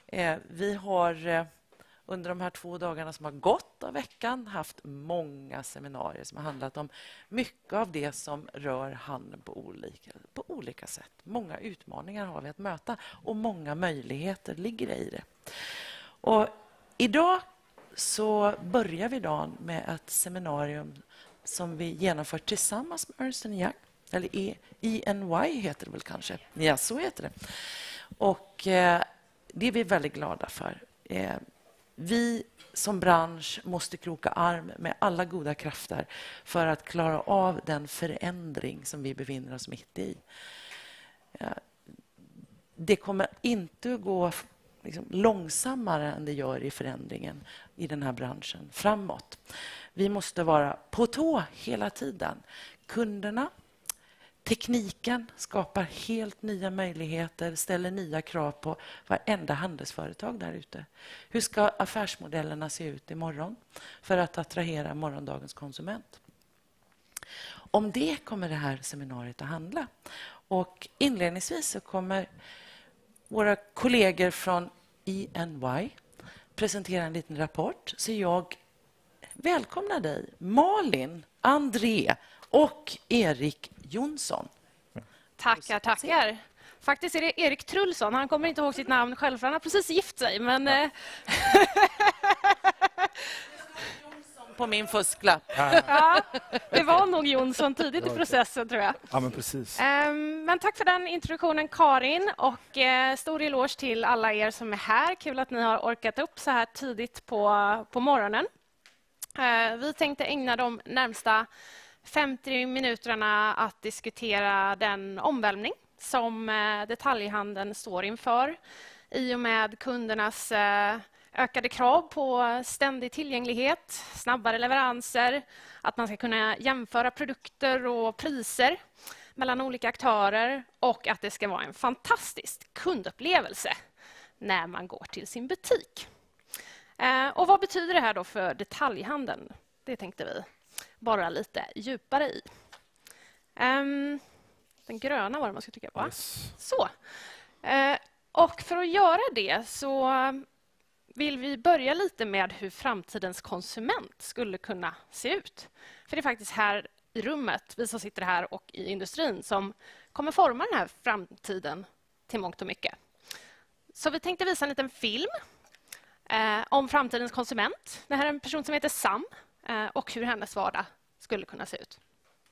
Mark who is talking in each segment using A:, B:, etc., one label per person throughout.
A: Vi har under de här 2 dagarna som har gått av veckan haft många seminarier som har handlat om mycket av det som rör handeln på olika sätt. Många utmaningar har vi att möta och många möjligheter ligger i det. Och idag så börjar vi dagen med ett seminarium som vi genomför tillsammans med Ernst & Young, eller EY heter det väl kanske. Ja, så heter det. Och det är vi väldigt glada för. Vi som bransch måste kroka arm med alla goda krafter för att klara av den förändring som vi befinner oss mitt i. Det kommer inte att gå långsammare än det gör i förändringen i den här branschen framåt. Vi måste vara på tå hela tiden. Kunderna, tekniken skapar helt nya möjligheter, ställer nya krav på varenda handelsföretag där ute. Hur ska affärsmodellerna se ut imorgon för att attrahera morgondagens konsument? Om det kommer det här seminariet att handla. Och inledningsvis så kommer våra kollegor från EY presentera en liten rapport. Så jag välkomnar dig, Malin, André och Erik Jonsson.
B: Tackar, tackar. Faktiskt är det Erik Trullson. Han kommer inte ihåg sitt namn själv, för han har precis gift sig. Men
A: på min fusklapp.
B: Ja, det var nog Jonsson tidigt i processen, tror jag.
C: Ja, men precis.
B: Men tack för den introduktionen, Karin. Och stor eloge till alla er som är här. Kul att ni har orkat upp så här tidigt på morgonen. Vi tänkte ägna de närmsta 50 minuterna att diskutera den omvälvning som detaljhandeln står inför i och med kundernas ökade krav på ständig tillgänglighet, snabbare leveranser, att man ska kunna jämföra produkter och priser mellan olika aktörer och att det ska vara en fantastisk kundupplevelse när man går till sin butik. Och vad betyder det här då för detaljhandeln? Det tänkte vi bara lite djupare i. Den gröna var det man ska trycka på.
C: Yes.
B: Så. Och för att göra det så vill vi börja lite med hur framtidens konsument skulle kunna se ut. För det är faktiskt här i rummet, vi som sitter här och i industrin, som kommer forma den här framtiden till mångt och mycket. Så vi tänkte visa en liten film om framtidens konsument. Det här är en person som heter Sam och hur hennes vardag skulle kunna se ut.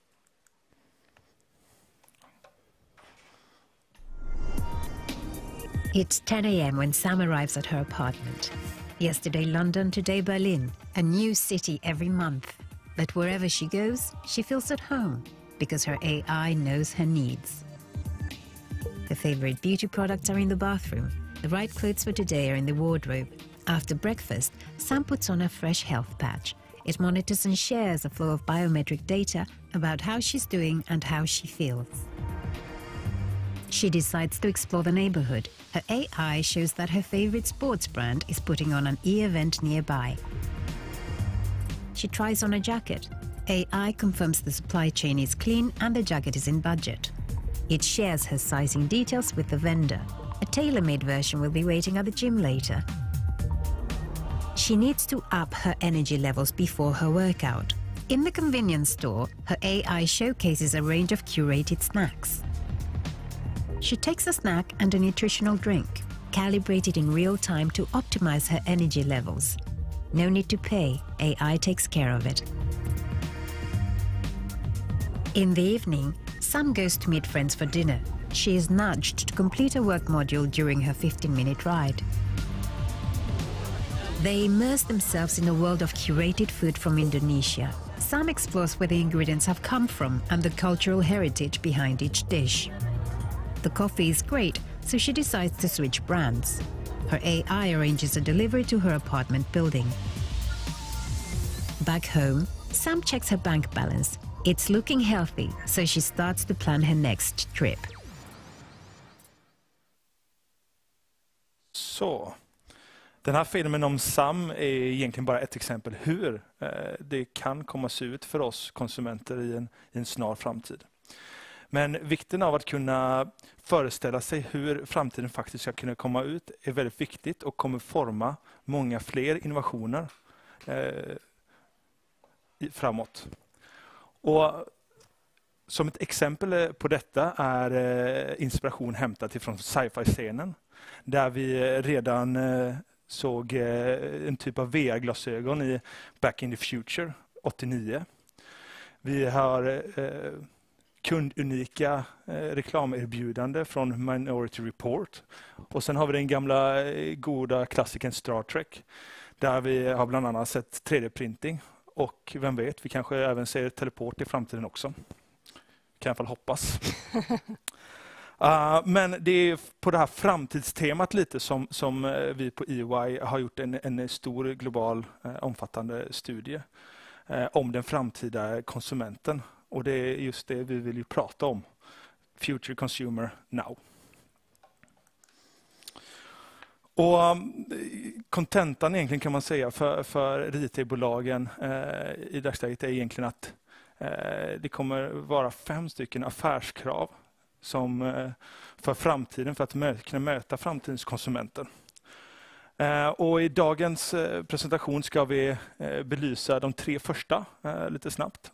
D: It's 10 a.m. when Sam arrives at her apartment. Yesterday London, today Berlin. A new city every month. But wherever she goes, she feels at home because her AI knows her needs. Her favorite beauty products are in the bathroom. The right clothes for today are in the wardrobe. After breakfast, Sam puts on a fresh health patch. It monitors and shares a flow of biometric data about how she's doing and how she feels. She decides to explore the neighborhood. Her AI shows that her favorite sports brand is putting on an e-event nearby. She tries on a jacket. AI confirms the supply chain is clean and the jacket is in budget. It shares her sizing details with the vendor. A tailor-made version will be waiting at the gym later. She needs to up her energy levels before her workout. In the convenience store, her AI showcases a range of curated snacks. She takes a snack and a nutritional drink, calibrated in real time to optimize her energy levels. No need to pay, AI takes care of it. In the evening, Sam goes to meet friends for dinner. She is nudged to complete a work module during her 15-minute ride. They immerse themselves in a world of curated food from Indonesia. Sam explores where the ingredients have come from and the cultural heritage behind each dish. The coffee is great, so she decides to switch brands. Her AI arranges a delivery to her apartment building. Back home, Sam checks her bank balance. It's looking healthy, so she starts to plan her next trip.
C: Så. Den här filmen om Sam är egentligen bara ett exempel hur det kan komma se ut för oss konsumenter i en snar framtid. Men vikten av att kunna föreställa sig hur framtiden faktiskt ska kunna komma ut är väldigt viktigt och kommer forma många fler innovationer framåt. Och som ett exempel på detta är inspiration hämtat ifrån sci-fi-scenen, där vi redan såg en typ av VR-glasögon i Back in the Future 89. Vi har kundunika reklamerbjudande från Minority Report. Och sen har vi den gamla goda klassikern Star Trek, där vi har bland annat sett 3D-printing. Och vem vet, vi kanske även ser teleport i framtiden också. Kan i alla fall hoppas. Men det är på det här framtidstemat lite som vi på EY har gjort en stor global omfattande studie om den framtida konsumenten. Och det är just det vi vill ju prata om. Future Consumer Now. Och kontentan egentligen kan man säga för retailbolagen i dagsläget är egentligen att det kommer vara 5 stycken affärskrav som för framtiden, för att kunna möta framtidens konsumenter. Och i dagens presentation ska vi belysa de 3 första lite snabbt.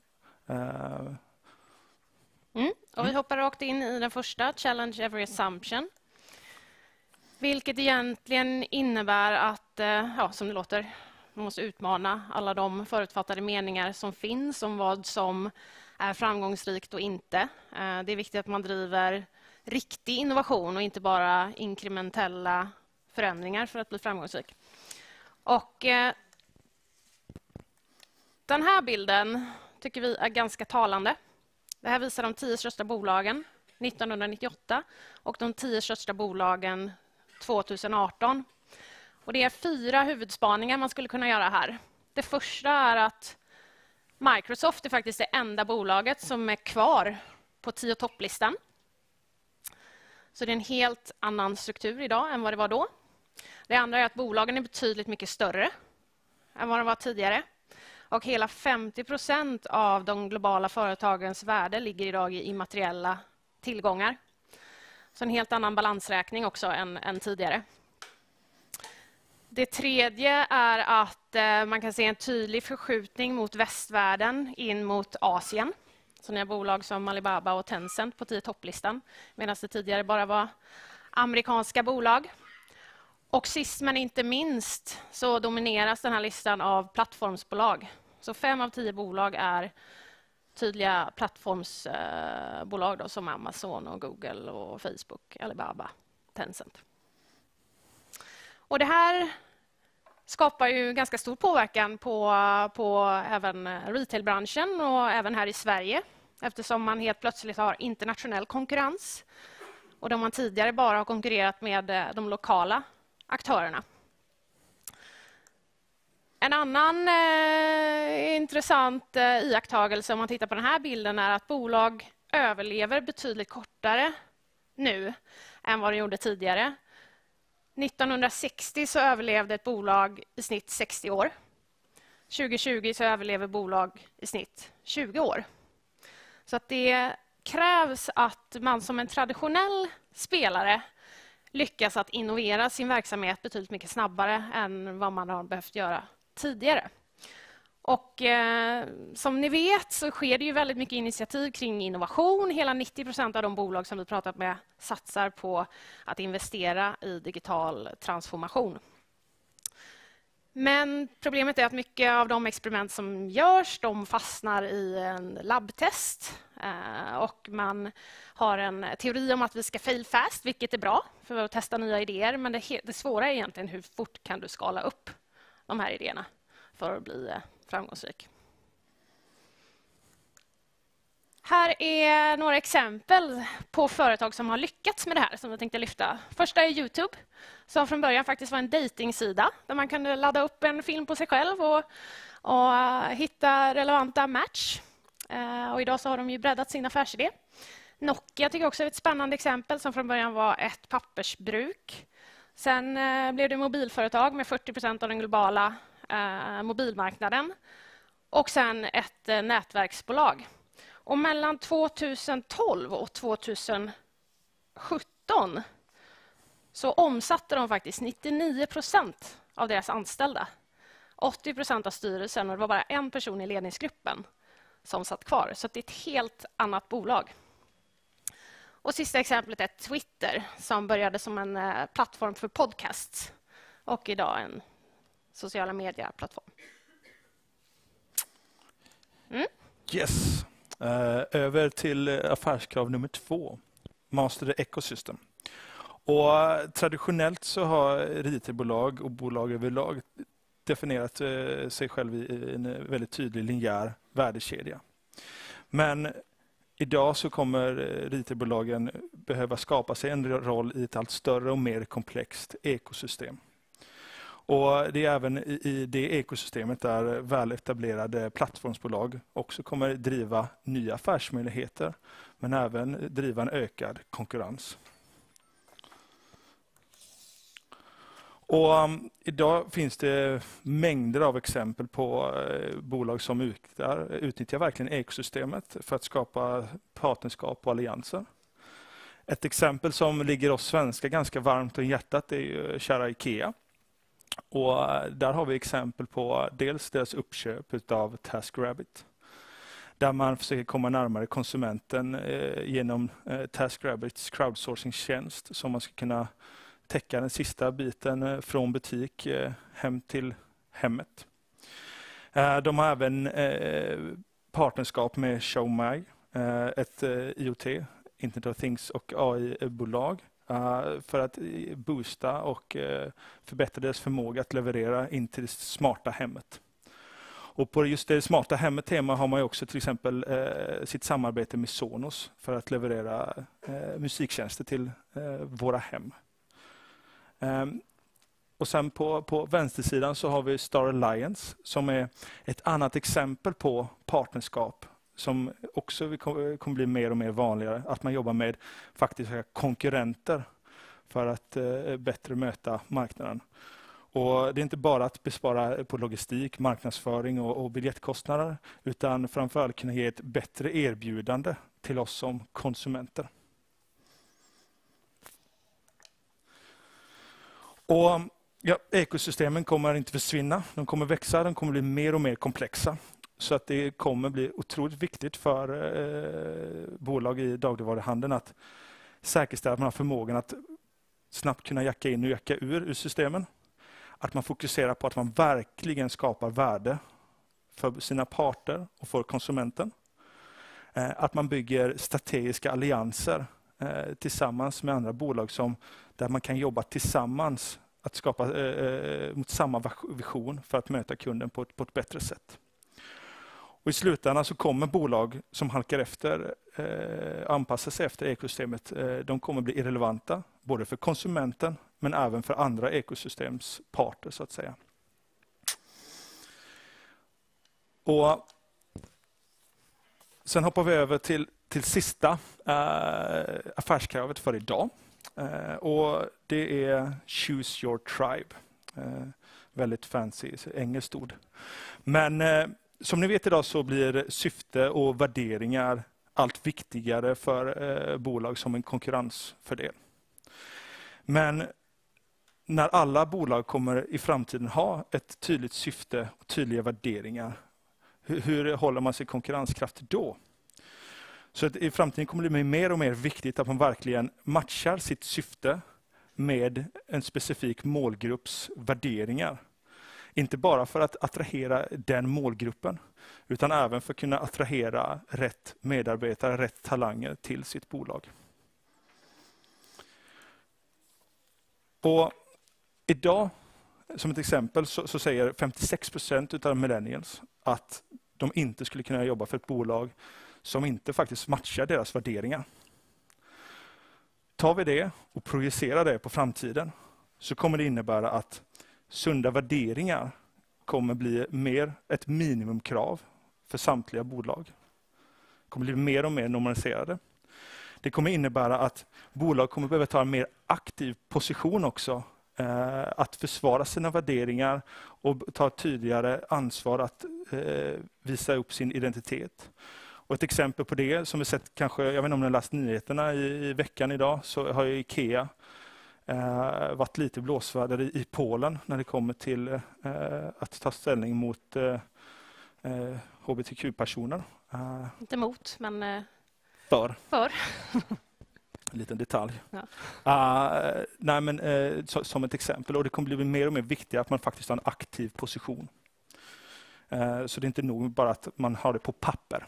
B: Och vi hoppar rakt in i den första, Challenge Every Assumption. Vilket egentligen innebär att, som det låter, man måste utmana alla de förutfattade meningar som finns om vad som är framgångsrikt och inte. Det är viktigt att man driver riktig innovation och inte bara inkrementella förändringar för att bli framgångsrik. Och den här bilden tycker vi är ganska talande. Det här visar de 10 största bolagen 1998 och de 10 största bolagen 2018. Och det är 4 huvudspaningar man skulle kunna göra här. Det första är att Microsoft är faktiskt det enda bolaget som är kvar på 10 topplistan. Så det är en helt annan struktur idag än vad det var då. Det andra är att bolagen är betydligt mycket större än vad de var tidigare. Och hela 50% av de globala företagens värde ligger idag i immateriella tillgångar. Så en helt annan balansräkning också än tidigare. Det tredje är att man kan se en tydlig förskjutning mot västvärlden in mot Asien. Så ni har bolag som Alibaba och Tencent på 10 topplistan, medan det tidigare bara var amerikanska bolag. Och sist men inte minst så domineras den här listan av plattformsbolag. Så 5 av 10 bolag är tydliga plattformsbolag då, som Amazon och Google och Facebook, Alibaba, Tencent. Och det här skapar ju ganska stor påverkan på även retailbranschen och även här i Sverige, eftersom man helt plötsligt har internationell konkurrens och där man tidigare bara har konkurrerat med de lokala aktörerna. En annan intressant iakttagelse om man tittar på den här bilden är att bolag överlever betydligt kortare nu än vad de gjorde tidigare. 1960 så överlevde ett bolag i snitt 60 år. 2020 så överlever bolag i snitt 20 år. Så att det krävs att man som en traditionell spelare lyckas att innovera sin verksamhet betydligt mycket snabbare än vad man har behövt göra tidigare. Och som ni vet så sker det ju väldigt mycket initiativ kring innovation. Hela 90% av de bolag som vi pratat med satsar på att investera i digital transformation. Men problemet är att mycket av de experiment som görs, de fastnar i en labbtest. Och man har en teori om att vi ska fail fast, vilket är bra för att testa nya idéer. Men det svåra är egentligen hur fort kan du skala upp de här idéerna för att bli framgångsrik. Här är några exempel på företag som har lyckats med det här som jag tänkte lyfta. Första är YouTube, som från början faktiskt var en datingsida där man kunde ladda upp en film på sig själv och hitta relevanta match. Och idag så har de ju breddat sin affärsidé. Nokia tycker jag också är ett spännande exempel som från början var ett pappersbruk. Sen blev det mobilföretag med 40% av den globala mobilmarknaden och sen ett nätverksbolag. Och mellan 2012 och 2017 så omsatte de faktiskt 99% av deras anställda. 80% av styrelsen, och det var bara en person i ledningsgruppen som satt kvar. Så det är ett helt annat bolag. Och sista exemplet är Twitter som började som en plattform för podcasts och idag en sociala medieplattform.
C: Yes. Över till affärskrav nummer 2. Master the Ecosystem. Och traditionellt så har retailbolag och bolag överlag definierat sig själv i en väldigt tydlig linjär värdekedja. Men idag så kommer retailbolagen behöva skapa sig en roll i ett allt större och mer komplext ekosystem. Och det är även i det ekosystemet där väletablerade plattformsbolag också kommer driva nya affärsmöjligheter, men även driva en ökad konkurrens. Och idag finns det mängder av exempel på bolag som utnyttjar verkligen ekosystemet för att skapa partnerskap och allianser. Ett exempel som ligger oss svenskar ganska varmt om hjärtat är ju kära IKEA. Och där har vi exempel på dels deras uppköp av TaskRabbit, där man försöker komma närmare konsumenten genom TaskRabbits crowdsourcing-tjänst, som man ska kunna täcka den sista biten från butik hem till hemmet. De har även partnerskap med ShowMy, ett IoT, Internet of Things och AI-bolag, för att boosta och förbättra deras förmåga att leverera in till det smarta hemmet. Och på just det smarta hemmet-tema har man ju också till exempel sitt samarbete med Sonos för att leverera musiktjänster till våra hem. Och sen på vänstersidan så har vi Star Alliance som är ett annat exempel på partnerskap som också kommer bli mer och mer vanligare. Att man jobbar med faktiska konkurrenter för att bättre möta marknaden. Och det är inte bara att bespara på logistik, marknadsföring och biljettkostnader, utan framförallt kunna ge ett bättre erbjudande till oss som konsumenter. Och ja, ekosystemen kommer inte försvinna, de kommer växa, de kommer bli mer och mer komplexa. Så att det kommer bli otroligt viktigt för bolag i dagligvaruhandeln att säkerställa att man har förmågan att snabbt kunna jacka in och jacka ur systemen. Att man fokuserar på att man verkligen skapar värde för sina parter och för konsumenten. Att man bygger strategiska allianser tillsammans med andra bolag där man kan jobba tillsammans att skapa mot samma vision för att möta kunden på ett bättre sätt. Och i slutändan så kommer bolag som halkar efter, anpassar sig efter ekosystemet, de kommer bli irrelevanta både för konsumenten men även för andra ekosystemsparter så att säga. Och sen hoppar vi över till sista affärskravet för idag. Och det är Choose Your Tribe. Väldigt fancy engelskt ord. Men som ni vet idag så blir syfte och värderingar allt viktigare för bolag som en konkurrensfördel. Men när alla bolag kommer i framtiden ha ett tydligt syfte och tydliga värderingar, hur håller man sig konkurrenskraftig då? Så att i framtiden kommer det bli mer och mer viktigt att man verkligen matchar sitt syfte med en specifik målgrupps värderingar. Inte bara för att attrahera den målgruppen, utan även för att kunna attrahera rätt medarbetare, rätt talanger till sitt bolag. Och idag, som ett exempel, så säger 56% av millennials att de inte skulle kunna jobba för ett bolag som inte faktiskt matchar deras värderingar. Tar vi det och projicerar det på framtiden så kommer det innebära att sunda värderingar kommer bli mer ett minimumkrav för samtliga bolag. Det kommer bli mer och mer normaliserade. Det kommer innebära att bolag kommer behöva ta en mer aktiv position också. Att försvara sina värderingar och ta tydligare ansvar att visa upp sin identitet. Och ett exempel på det som vi sett kanske, jag vet inte om ni har läst nyheterna i veckan idag, så har ju IKEA varit lite blåsväder i Polen när det kommer till att ta ställning mot hbtq-personer.
B: Inte mot, men
C: För. En liten detalj.
B: Ja.
C: Som ett exempel. Och det kommer bli mer och mer viktigt att man faktiskt har en aktiv position. Så det är inte nog bara att man har det på papper.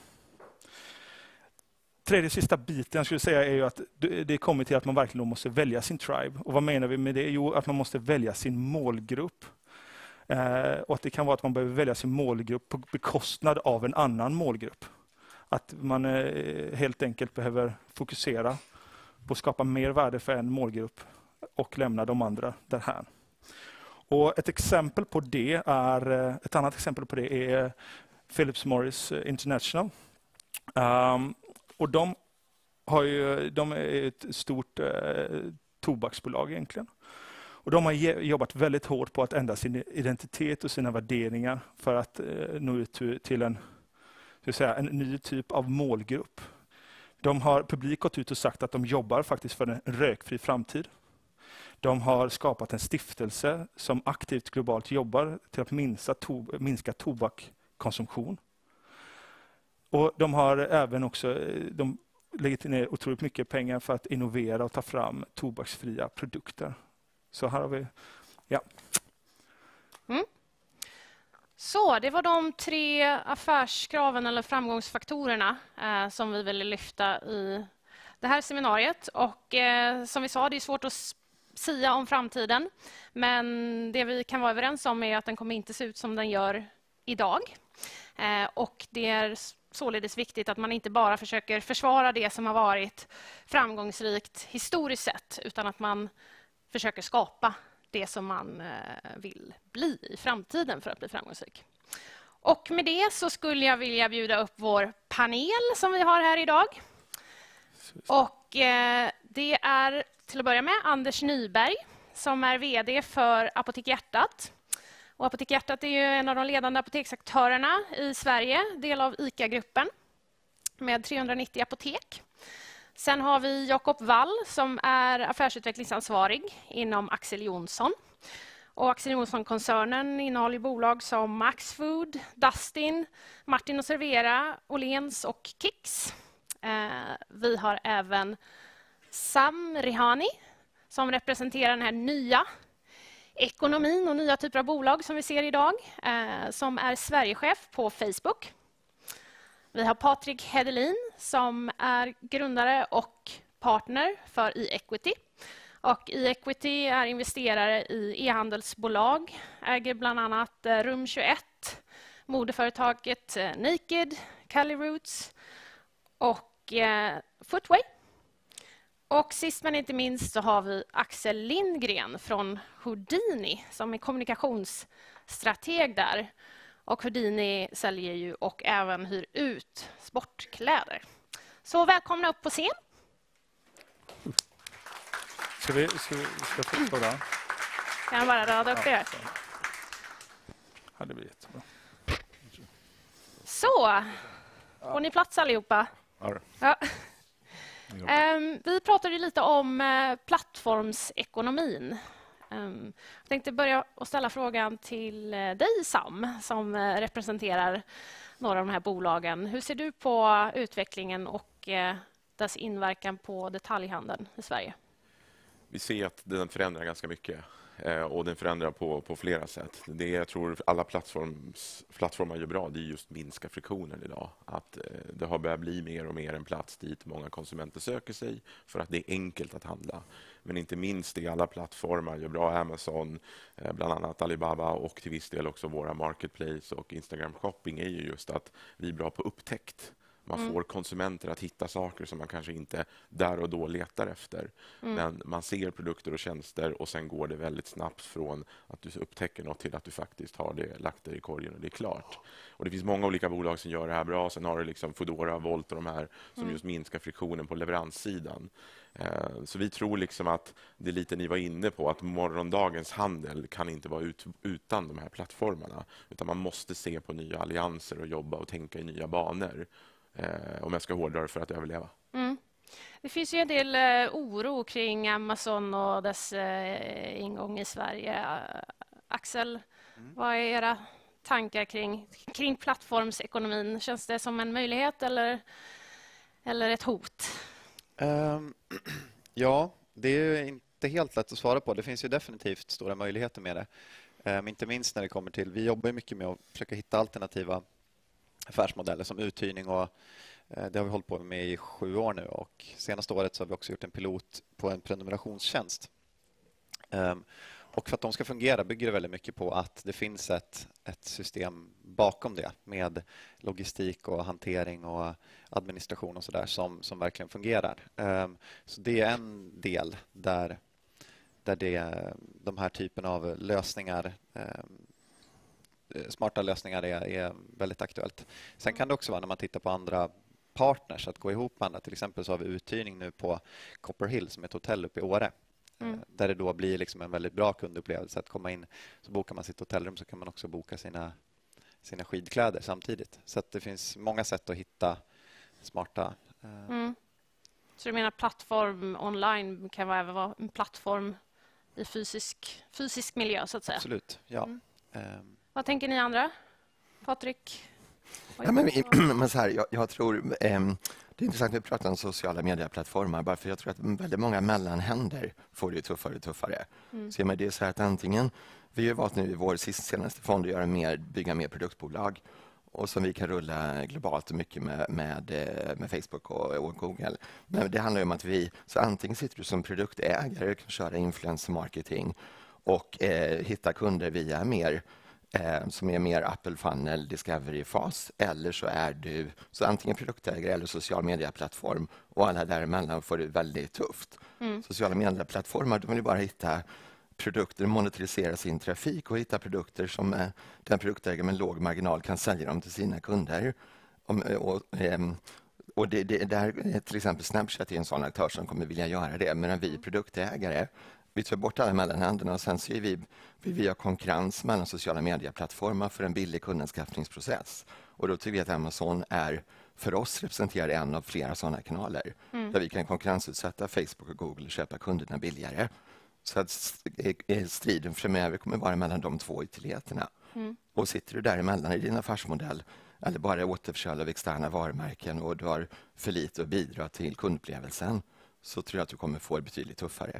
C: Tredje sista biten jag skulle säga är ju att det kommer till att man verkligen måste välja sin tribe. Och vad menar vi med det? Jo, att man måste välja sin målgrupp. Och att det kan vara att man behöver välja sin målgrupp på bekostnad av en annan målgrupp. Att man helt enkelt behöver fokusera på att skapa mer värde för en målgrupp och lämna de andra därhän. Och ett annat exempel på det är Philip Morris International. Och de är ett stort tobaksbolag egentligen. Och de har jobbat väldigt hårt på att ändra sin identitet och sina värderingar för att nå ut till en ny typ av målgrupp. De har publikt gått ut och sagt att de jobbar faktiskt för en rökfri framtid. De har skapat en stiftelse som aktivt globalt jobbar till att minska tobakskonsumtion. Och de har även också lägger ner otroligt mycket pengar för att innovera och ta fram tobaksfria produkter. Så här har vi, ja.
B: Så det var de 3 affärskraven eller framgångsfaktorerna som vi ville lyfta i det här seminariet. Och som vi sa, det är svårt att sia om framtiden. Men det vi kan vara överens om är att den kommer inte se ut som den gör idag. Och det är således viktigt att man inte bara försöker försvara det som har varit framgångsrikt historiskt sett, utan att man försöker skapa det som man vill bli i framtiden för att bli framgångsrik. Och med det så skulle jag vilja bjuda upp vår panel som vi har här idag. Och det är till att börja med Anders Nyberg som är VD för Apotek Hjärtat. Och Apotek Hjärtat är ju en av de ledande apoteksaktörerna i Sverige, del av ICA-gruppen med 390 apotek. Sen har vi Jakob Wall som är affärsutvecklingsansvarig inom Axel Jonsson. Och Axel Jonsson-koncernen innehåller bolag som Maxfood, Dustin, Martin & Servera, Åhléns och Kicks. Vi har även Sam Rihani som representerar den här nya ekonomin och nya typer av bolag som vi ser idag, som är Sverigechef på Facebook. Vi har Patrik Hedelin som är grundare och partner för eEquity. Och eEquity är investerare i e-handelsbolag, äger bland annat Rum 21, modeföretaget Naked, Cali Roots och Footway. Och sist men inte minst så har vi Axel Lindgren från Houdini som är kommunikationsstrateg där. Och Houdini säljer ju och även hyr ut sportkläder. Så välkomna upp på scen.
C: Ska vi få där?
B: Kan jag bara rada upp er?
C: Ja, det blir jättebra.
B: Så, får ni plats allihopa? Ja. Vi pratade lite om plattformsekonomin. Jag tänkte börja och ställa frågan till dig, Sam, som representerar några av de här bolagen. Hur ser du på utvecklingen och dess inverkan på detaljhandeln i Sverige?
E: Vi ser att den förändrar ganska mycket och den förändrar på flera sätt. Det jag tror alla plattformar gör bra, det är just minska friktionen idag. Att det har börjat bli mer och mer en plats dit många konsumenter söker sig för att det är enkelt att handla. Men inte minst det alla plattformar gör bra, Amazon, bland annat Alibaba och till viss del också våra Marketplace och Instagram shopping är ju just att vi är bra på upptäckt. Man får konsumenter att hitta saker som man kanske inte där och då letar efter. Men man ser produkter och tjänster och sen går det väldigt snabbt från att du upptäcker något till att du faktiskt har det lagt det i korgen och det är klart. Och det finns många olika bolag som gör det här bra. Sen har du liksom Foodora, Volt och de här som just minskar friktionen på leveranssidan. Så vi tror liksom att det är lite ni var inne på att morgondagens handel kan inte vara utan de här plattformarna. Utan man måste se på nya allianser och jobba och tänka i nya banor. om jag ska hårdra det, för att överleva.
B: Mm. Det finns ju en del oro kring Amazon och dess ingång i Sverige. Axel, vad är era tankar kring plattformsekonomin? Känns det som en möjlighet eller ett hot?
F: Ja, det är ju inte helt lätt att svara på. Det finns ju definitivt stora möjligheter med det. Inte minst när det kommer till... Vi jobbar mycket med att försöka hitta alternativa affärsmodeller som uthyrning, och det har vi hållit på med i 7 år nu, och senaste året så har vi också gjort en pilot på en prenumerationstjänst. Och för att de ska fungera bygger det väldigt mycket på att det finns ett system bakom det med logistik och hantering och administration och så där som verkligen fungerar. Så det är en del där de här typen av lösningar, smarta lösningar är väldigt aktuellt. Sen kan det också vara när man tittar på andra partners att gå ihop med andra. Till exempel så har vi uthyrning nu på Copper Hill som är ett hotell uppe i Åre. Där det då blir liksom en väldigt bra kundupplevelse att komma in. Så bokar man sitt hotellrum så kan man också boka sina skidkläder samtidigt. Så att det finns många sätt att hitta smarta...
B: Så du menar plattform online kan även vara en plattform i fysisk miljö så att säga?
F: Absolut, ja.
B: Vad tänker ni andra? Patrik?
G: Ja, men så här, jag tror det är intressant att vi pratar om sociala medieplattformar, bara för jag tror att väldigt många mellanhänder får det tuffare och tuffare. Så det är så här att antingen, vi har valt nu i vår senaste fond att bygga mer produktbolag, och som vi kan rulla globalt och mycket med Facebook och Google. Men det handlar om att så antingen sitter du som produktägare och kan köra influencer marketing och hitta kunder via som är mer Apple Funnel Discovery-fas, eller så är du så antingen produktägare eller social media-plattform, och alla däremellan får det väldigt tufft. Sociala media-plattformar, de vill bara hitta produkter, monetarisera sin trafik och hitta produkter som den produktägare med låg marginal kan sälja dem till sina kunder. Och det där till exempel Snapchat är en sån aktör som kommer vilja göra det, medan vi produktägare, vi tar bort alla mellanhänderna, och sen så vi har konkurrens mellan sociala medieplattformar för en billig kundanskaffningsprocess. Och då tycker vi att Amazon för oss representerar en av flera sådana kanaler där vi kan konkurrensutsätta Facebook och Google och köpa kunderna billigare. Så att striden framöver kommer vara mellan de två ytterligheterna. Och sitter du däremellan i din affärsmodell eller bara återförsäljare av externa varumärken och du har för lite att bidra till kundupplevelsen, så tror jag att du kommer få det betydligt tuffare.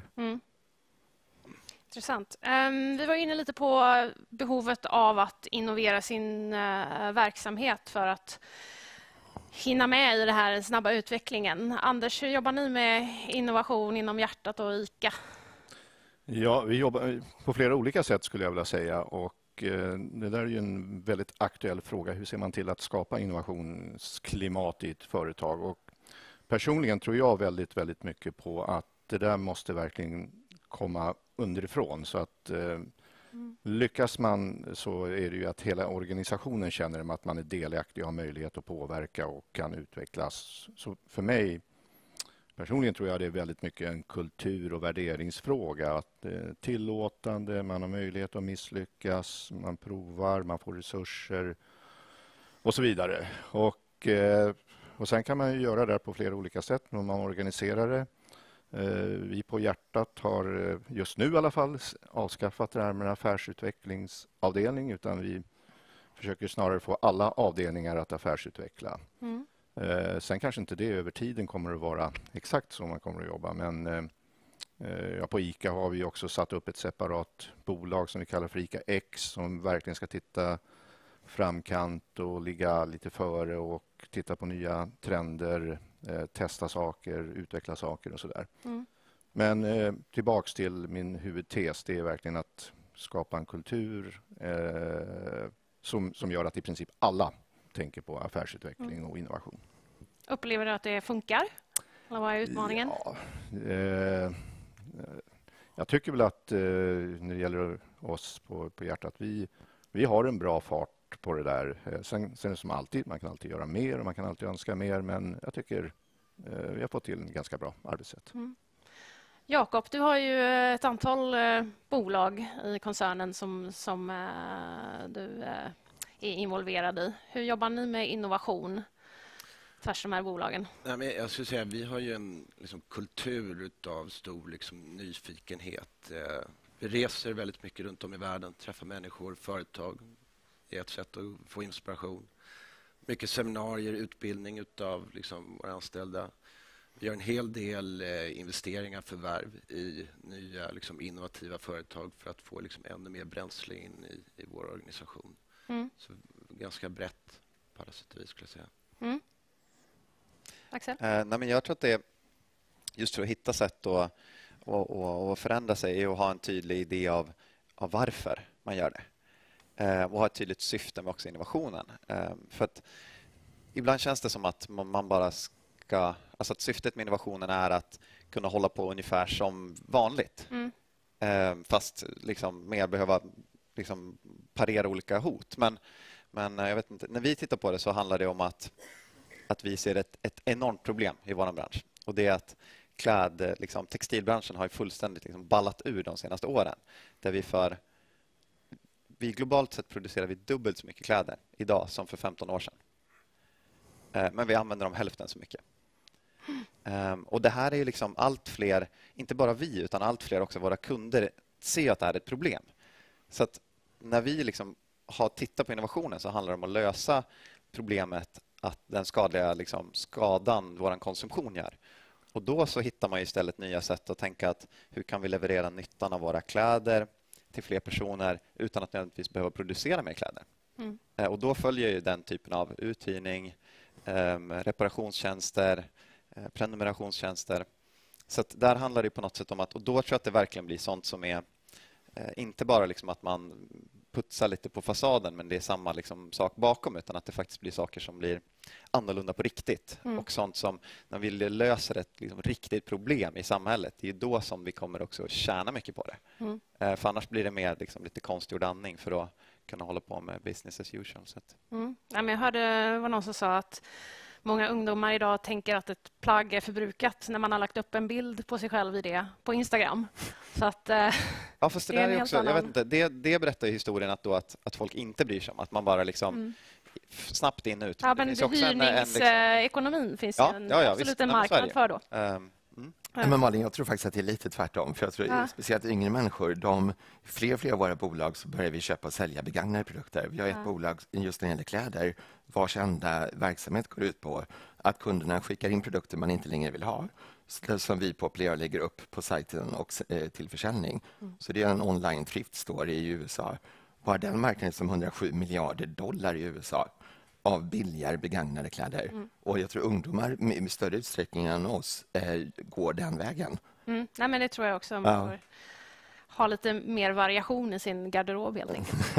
B: Intressant. Vi var inne lite på behovet av att innovera sin verksamhet för att hinna med i den här snabba utvecklingen. Anders, hur jobbar ni med innovation inom Hjärtat och ICA?
H: Ja, vi jobbar på flera olika sätt skulle jag vilja säga, och det där är ju en väldigt aktuell fråga. Hur ser man till att skapa innovationsklimat i ett företag? Och personligen tror jag väldigt, väldigt mycket på att det där måste verkligen komma underifrån, så att lyckas man så är det ju att hela organisationen känner att man är delaktig och har möjlighet att påverka och kan utvecklas. Så för mig personligen tror jag det är väldigt mycket en kultur- och värderingsfråga. Att tillåtande, man har möjlighet att misslyckas, man provar, man får resurser och så vidare. Och sen kan man ju göra det på flera olika sätt när man organiserar det. Vi på Hjärtat har just nu i alla fall avskaffat det här med affärsutvecklingsavdelning, utan vi försöker snarare få alla avdelningar att affärsutveckla. Sen kanske inte det över tiden kommer att vara exakt så man kommer att jobba, men på ICA har vi också satt upp ett separat bolag som vi kallar för ICA X, som verkligen ska titta framkant och ligga lite före och titta på nya trender, testa saker, utveckla saker och sådär. Men tillbaks till min huvudtes, det är verkligen att skapa en kultur som gör att i princip alla tänker på affärsutveckling och innovation.
B: Upplever du att det funkar? Eller vad är utmaningen?
H: Ja, jag tycker väl att när det gäller oss på Hjärtat, vi har en bra fart på det där. Sen är det som alltid, man kan alltid göra mer och man kan alltid önska mer, men jag tycker vi har fått till en ganska bra arbetssätt.
B: Jakob, du har ju ett antal bolag i koncernen som du är involverad i. Hur jobbar ni med innovation tvärs de här bolagen?
I: Nej, men jag skulle säga vi har ju en liksom, kultur av stor liksom, nyfikenhet. Vi reser väldigt mycket runt om i världen, träffar människor, företag. Det är ett sätt att få inspiration. Mycket seminarier, utbildning av liksom, våra anställda. Vi gör en hel del investeringar, förvärv i nya liksom, innovativa företag för att få liksom, ännu mer bränsle in i vår organisation. Så ganska brett på alla sätt och vis, skulle jag säga.
B: Axel?
F: Nej, men jag tror att det är just för att hitta sätt att förändra sig och ha en tydlig idé av varför man gör det. Och ha ett tydligt syfte med också innovationen. För att ibland känns det som att man bara ska... Alltså att syftet med innovationen är att kunna hålla på ungefär som vanligt. Fast liksom mer behöva liksom parera olika hot. Men jag vet inte, när vi tittar på det så handlar det om att vi ser ett enormt problem i vår bransch. Och det är att textilbranschen har ju fullständigt liksom ballat ur de senaste åren. Där vi globalt sett producerar vi dubbelt så mycket kläder idag som för 15 år sedan. Men vi använder dem hälften så mycket. Och det här är ju liksom allt fler, inte bara vi utan allt fler också våra kunder ser att det här är ett problem. Så att när vi liksom har tittat på innovationen så handlar det om att lösa problemet att den skadliga liksom, skadan vår konsumtion gör. Och då så hittar man istället nya sätt att tänka att hur kan vi leverera nyttan av våra kläder till fler personer utan att nödvändigtvis behöva producera mer kläder. Och då följer ju den typen av uthyrning, reparationstjänster, prenumerationstjänster. Så att där handlar det på något sätt om att, och då tror jag att det verkligen blir sånt som är inte bara liksom att man putsar lite på fasaden men det är samma liksom sak bakom, utan att det faktiskt blir saker som blir annorlunda på riktigt. Och sånt som när vi löser ett liksom riktigt problem i samhället, det är då som vi kommer också tjäna mycket på det. För annars blir det mer liksom lite konstgjord andning för att kunna hålla på med business as usual. Så att.
B: Ja, men jag hörde det var någon som sa att många ungdomar idag tänker att ett plagg är förbrukat när man har lagt upp en bild på sig själv i det på Instagram. Så att,
F: ja, fast det där är också, jag vet inte, det berättar historien att folk inte bryr sig om, att man bara liksom snabbt in och ut.
B: Ja, men hyrningsekonomin finns en absolut en marknad för då.
G: Men Malin, jag tror faktiskt att det är lite tvärtom. För jag tror speciellt yngre människor, fler av våra bolag så börjar vi köpa och sälja begagnade produkter. Vi har ett bolag just när det gäller kläder vars enda verksamhet går ut på att kunderna skickar in produkter man inte längre vill ha. Som vi populärt lägger upp på sajten och till försäljning. Så det är en online thrift store i USA. Bara den marknaden som $107 miljarder i USA av billigare begagnade kläder. Och jag tror ungdomar med större utsträckning än oss går den vägen.
B: Nej, men det tror jag också. Man får ha lite mer variation i sin garderob helt enkelt.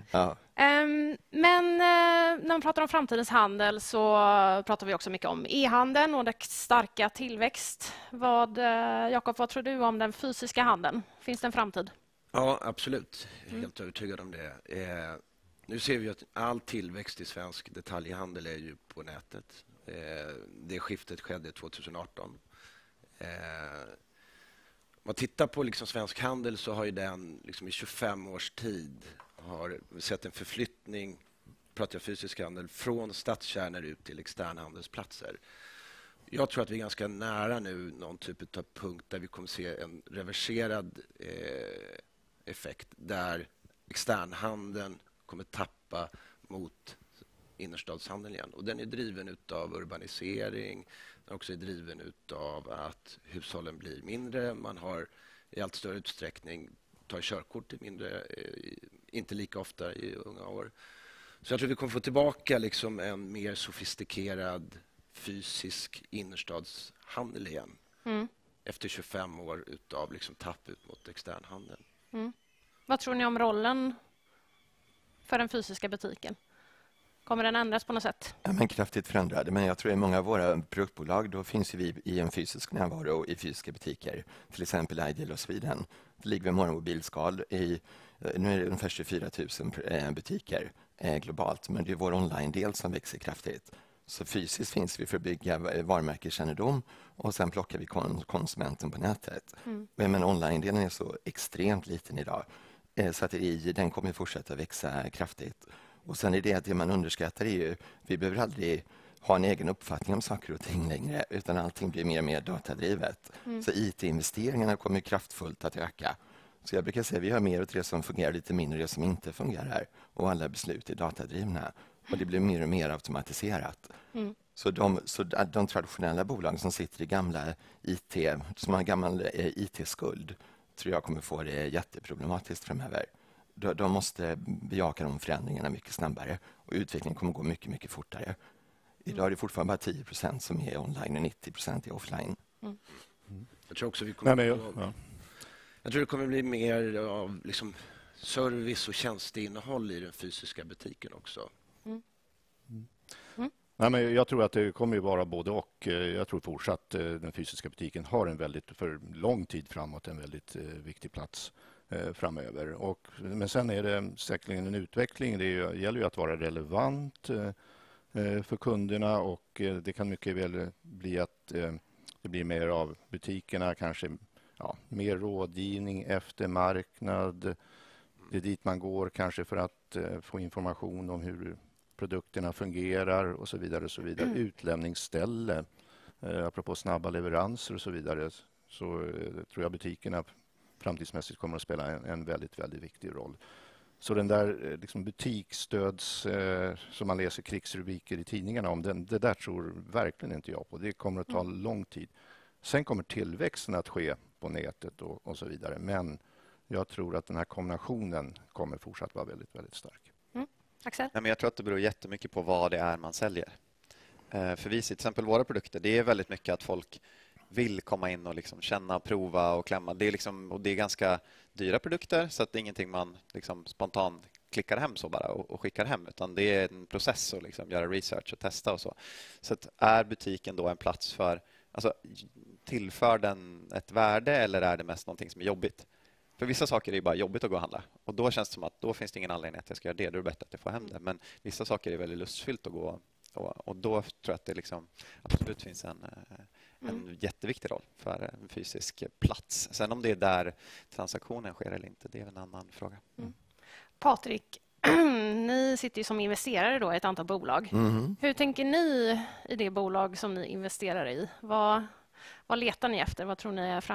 B: Men när man pratar om framtidens handel så pratar vi också mycket om e-handeln och dess starka tillväxt. Jakob, vad tror du om den fysiska handeln? Finns det en framtid?
I: Ja, absolut. Jag är helt övertygad om det. Nu ser vi att all tillväxt i svensk detaljhandel är ju på nätet. Det skiftet skedde 2018. Om man tittar på liksom svensk handel så har ju den liksom i 25 års tid har sett en förflyttning, pratar jag fysisk handel, från stadskärnor ut till externhandelsplatser. Jag tror att vi är ganska nära nu någon typ av punkt där vi kommer se en reverserad effekt där externhandeln kommer tappa mot innerstadshandeln igen. Och den är driven av urbanisering, den också är driven av att hushållen blir mindre. Man har i allt större utsträckning tar körkort inte lika ofta i unga år. Så jag tror vi kommer få tillbaka liksom en mer sofistikerad fysisk innerstadshandel igen. Efter 25 år av liksom tapp ut mot externhandeln.
B: Vad tror ni om rollen för den fysiska butiken? Kommer den ändras på något sätt?
G: Ja, men kraftigt förändrad. Men jag tror att många av våra produktbolag, då finns vi i en fysisk närvaro i fysiska butiker. Till exempel Ideal och Sweden. Det ligger med mobilskal i, nu är det ungefär 24 000 butiker globalt. Men det är vår online-del som växer kraftigt. Så fysiskt finns vi för att bygga varumärkeskännedom och sen plockar vi konsumenten på nätet. Men online-delen är så extremt liten idag. Så att den kommer fortsätta växa kraftigt. Och sen är det man underskattar är ju, vi behöver aldrig ha en egen uppfattning om saker och ting längre, utan allting blir mer och mer datadrivet. Så IT-investeringarna kommer kraftfullt att öka. Så jag brukar säga att vi har mer åt det som fungerar, lite mindre det som inte fungerar. Och alla beslut är datadrivna. Och det blir mer och mer automatiserat. Så de traditionella bolagen som sitter i gamla IT, som har en gammal IT-skuld, tror jag kommer få det jätteproblematiskt framöver. De måste bejaka de förändringarna mycket snabbare. Och utvecklingen kommer gå mycket, mycket fortare. Idag är det fortfarande bara 10% som är online och 90% är offline.
I: Jag tror också vi kommer jag tror det kommer bli mer av liksom service och tjänsteinnehåll i den fysiska butiken också.
H: Nej, men jag tror att det kommer ju vara både och. Jag tror fortsatt den fysiska butiken har en väldigt, för lång tid framåt, en väldigt viktig plats framöver. Men sen är det säkerligen en utveckling. Det gäller ju att vara relevant för kunderna, och det kan mycket väl bli att det blir mer av butikerna, kanske mer rådgivning, eftermarknad. Det är dit man går kanske för att få information om hur produkterna fungerar och så vidare. Och så vidare. Utlämningsställe, apropå snabba leveranser och så vidare, så tror jag butikerna framtidsmässigt kommer att spela en väldigt, väldigt viktig roll. Så den där liksom butiksstöds som man läser krigsrubriker i tidningarna om, det där tror verkligen inte jag på. Det kommer att ta lång tid. Sen kommer tillväxten att ske på nätet och så vidare. Men jag tror att den här kombinationen kommer fortsatt vara väldigt, väldigt stark.
B: Axel?
F: Nej, men jag tror att det beror jättemycket på vad det är man säljer. För vi, till exempel våra produkter, det är väldigt mycket att folk vill komma in och liksom känna, prova och klämma. Det är liksom, och det är ganska dyra produkter, så att det är ingenting man liksom spontant klickar hem så bara och skickar hem, utan det är en process att liksom göra research och testa och så. Så att är butiken då en plats för, alltså tillför den ett värde, eller är det mest någonting som är jobbigt? För vissa saker är det bara jobbigt att gå och handla. Och då känns det som att då finns det ingen anledning att jag ska göra det. Då är det bättre att jag får hem det. Men vissa saker är väldigt lustfyllt att gå. Och då tror jag att det liksom absolut finns en jätteviktig roll för en fysisk plats. Sen om det är där transaktionen sker eller inte, det är en annan fråga.
B: Patrik, ni sitter ju som investerare då i ett antal bolag. Hur tänker ni i det bolag som ni investerar i? Vad letar ni efter? Vad tror ni är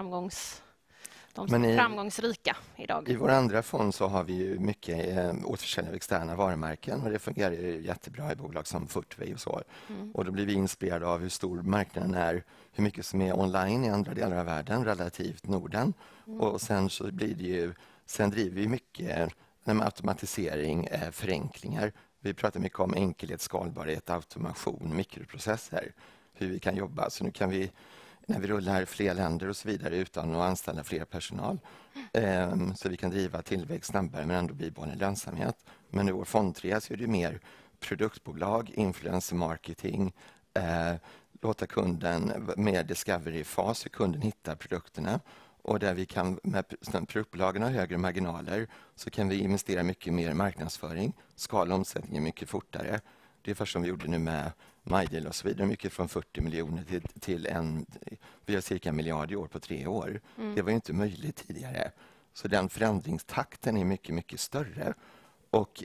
B: framgångsrika idag?
G: I vår andra fond så har vi ju mycket återförsäljning av externa varumärken, och det fungerar ju jättebra i bolag som Footway och så. Och då blir vi inspirerade av hur stor marknaden är, hur mycket som är online i andra delar av världen relativt Norden. Och sen så blir det ju, sen driver vi mycket med automatisering, förenklingar. Vi pratar mycket om enkelhet, skalbarhet, automation, mikroprocesser, hur vi kan jobba. Så nu kan vi, när vi rullar fler länder och så vidare utan att anställa fler personal, så vi kan driva tillväxt snabbare men ändå bibehålla lönsamhet. Men i vår fond 3 så är det mer produktbolag, influencer marketing, låta kunden med discovery-fas, hur kunden hittar produkterna. Och där vi kan, med produktbolagen har högre marginaler, så kan vi investera mycket mer i marknadsföring, skala omsättningen mycket fortare. Det är först som vi gjorde nu med MyDeal och så vidare, mycket från 40 miljoner till vi har cirka 1 miljard i år på 3 år. Det var ju inte möjligt tidigare. Så den förändringstakten är mycket, mycket större. Och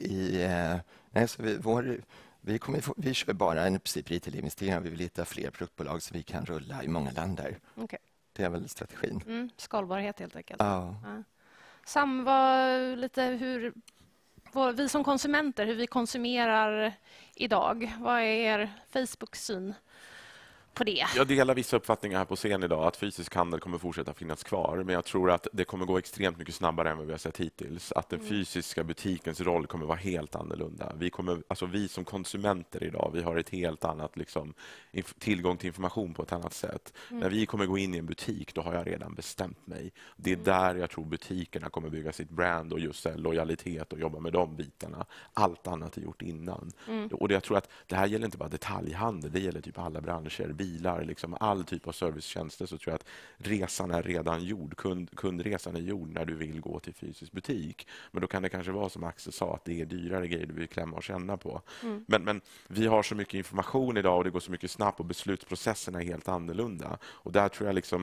G: vi kör bara en princip retail-investeringar. Vi vill hitta fler produktbolag så vi kan rulla i många länder.
B: Okay.
G: Det är väl strategin.
B: Skalbarhet helt enkelt.
G: Ja.
B: Sam, vi som konsumenter, hur vi konsumerar idag. Vad är er Facebook-syn på det?
E: Jag delar vissa uppfattningar här på scen idag att fysisk handel kommer fortsätta finnas kvar, men jag tror att det kommer gå extremt mycket snabbare än vad vi har sett hittills. Att den fysiska butikens roll kommer vara helt annorlunda. Vi som konsumenter idag, vi har ett helt annat tillgång till information på ett annat sätt. När vi kommer gå in i en butik, då har jag redan bestämt mig. Det är där jag tror butikerna kommer bygga sitt brand och just lojalitet och jobba med de bitarna. Allt annat är gjort innan. Och jag tror att det här gäller inte bara detaljhandel, det gäller typ alla branscher, bilar, all typ av servicetjänster. Så tror jag att resan är redan gjord. Kundresan är gjord när du vill gå till fysisk butik. Men då kan det kanske vara som Axel sa, att det är dyrare grejer du vill klämma och känna på. Men vi har så mycket information idag och det går så mycket snabbt och beslutsprocesserna är helt annorlunda. Och där tror jag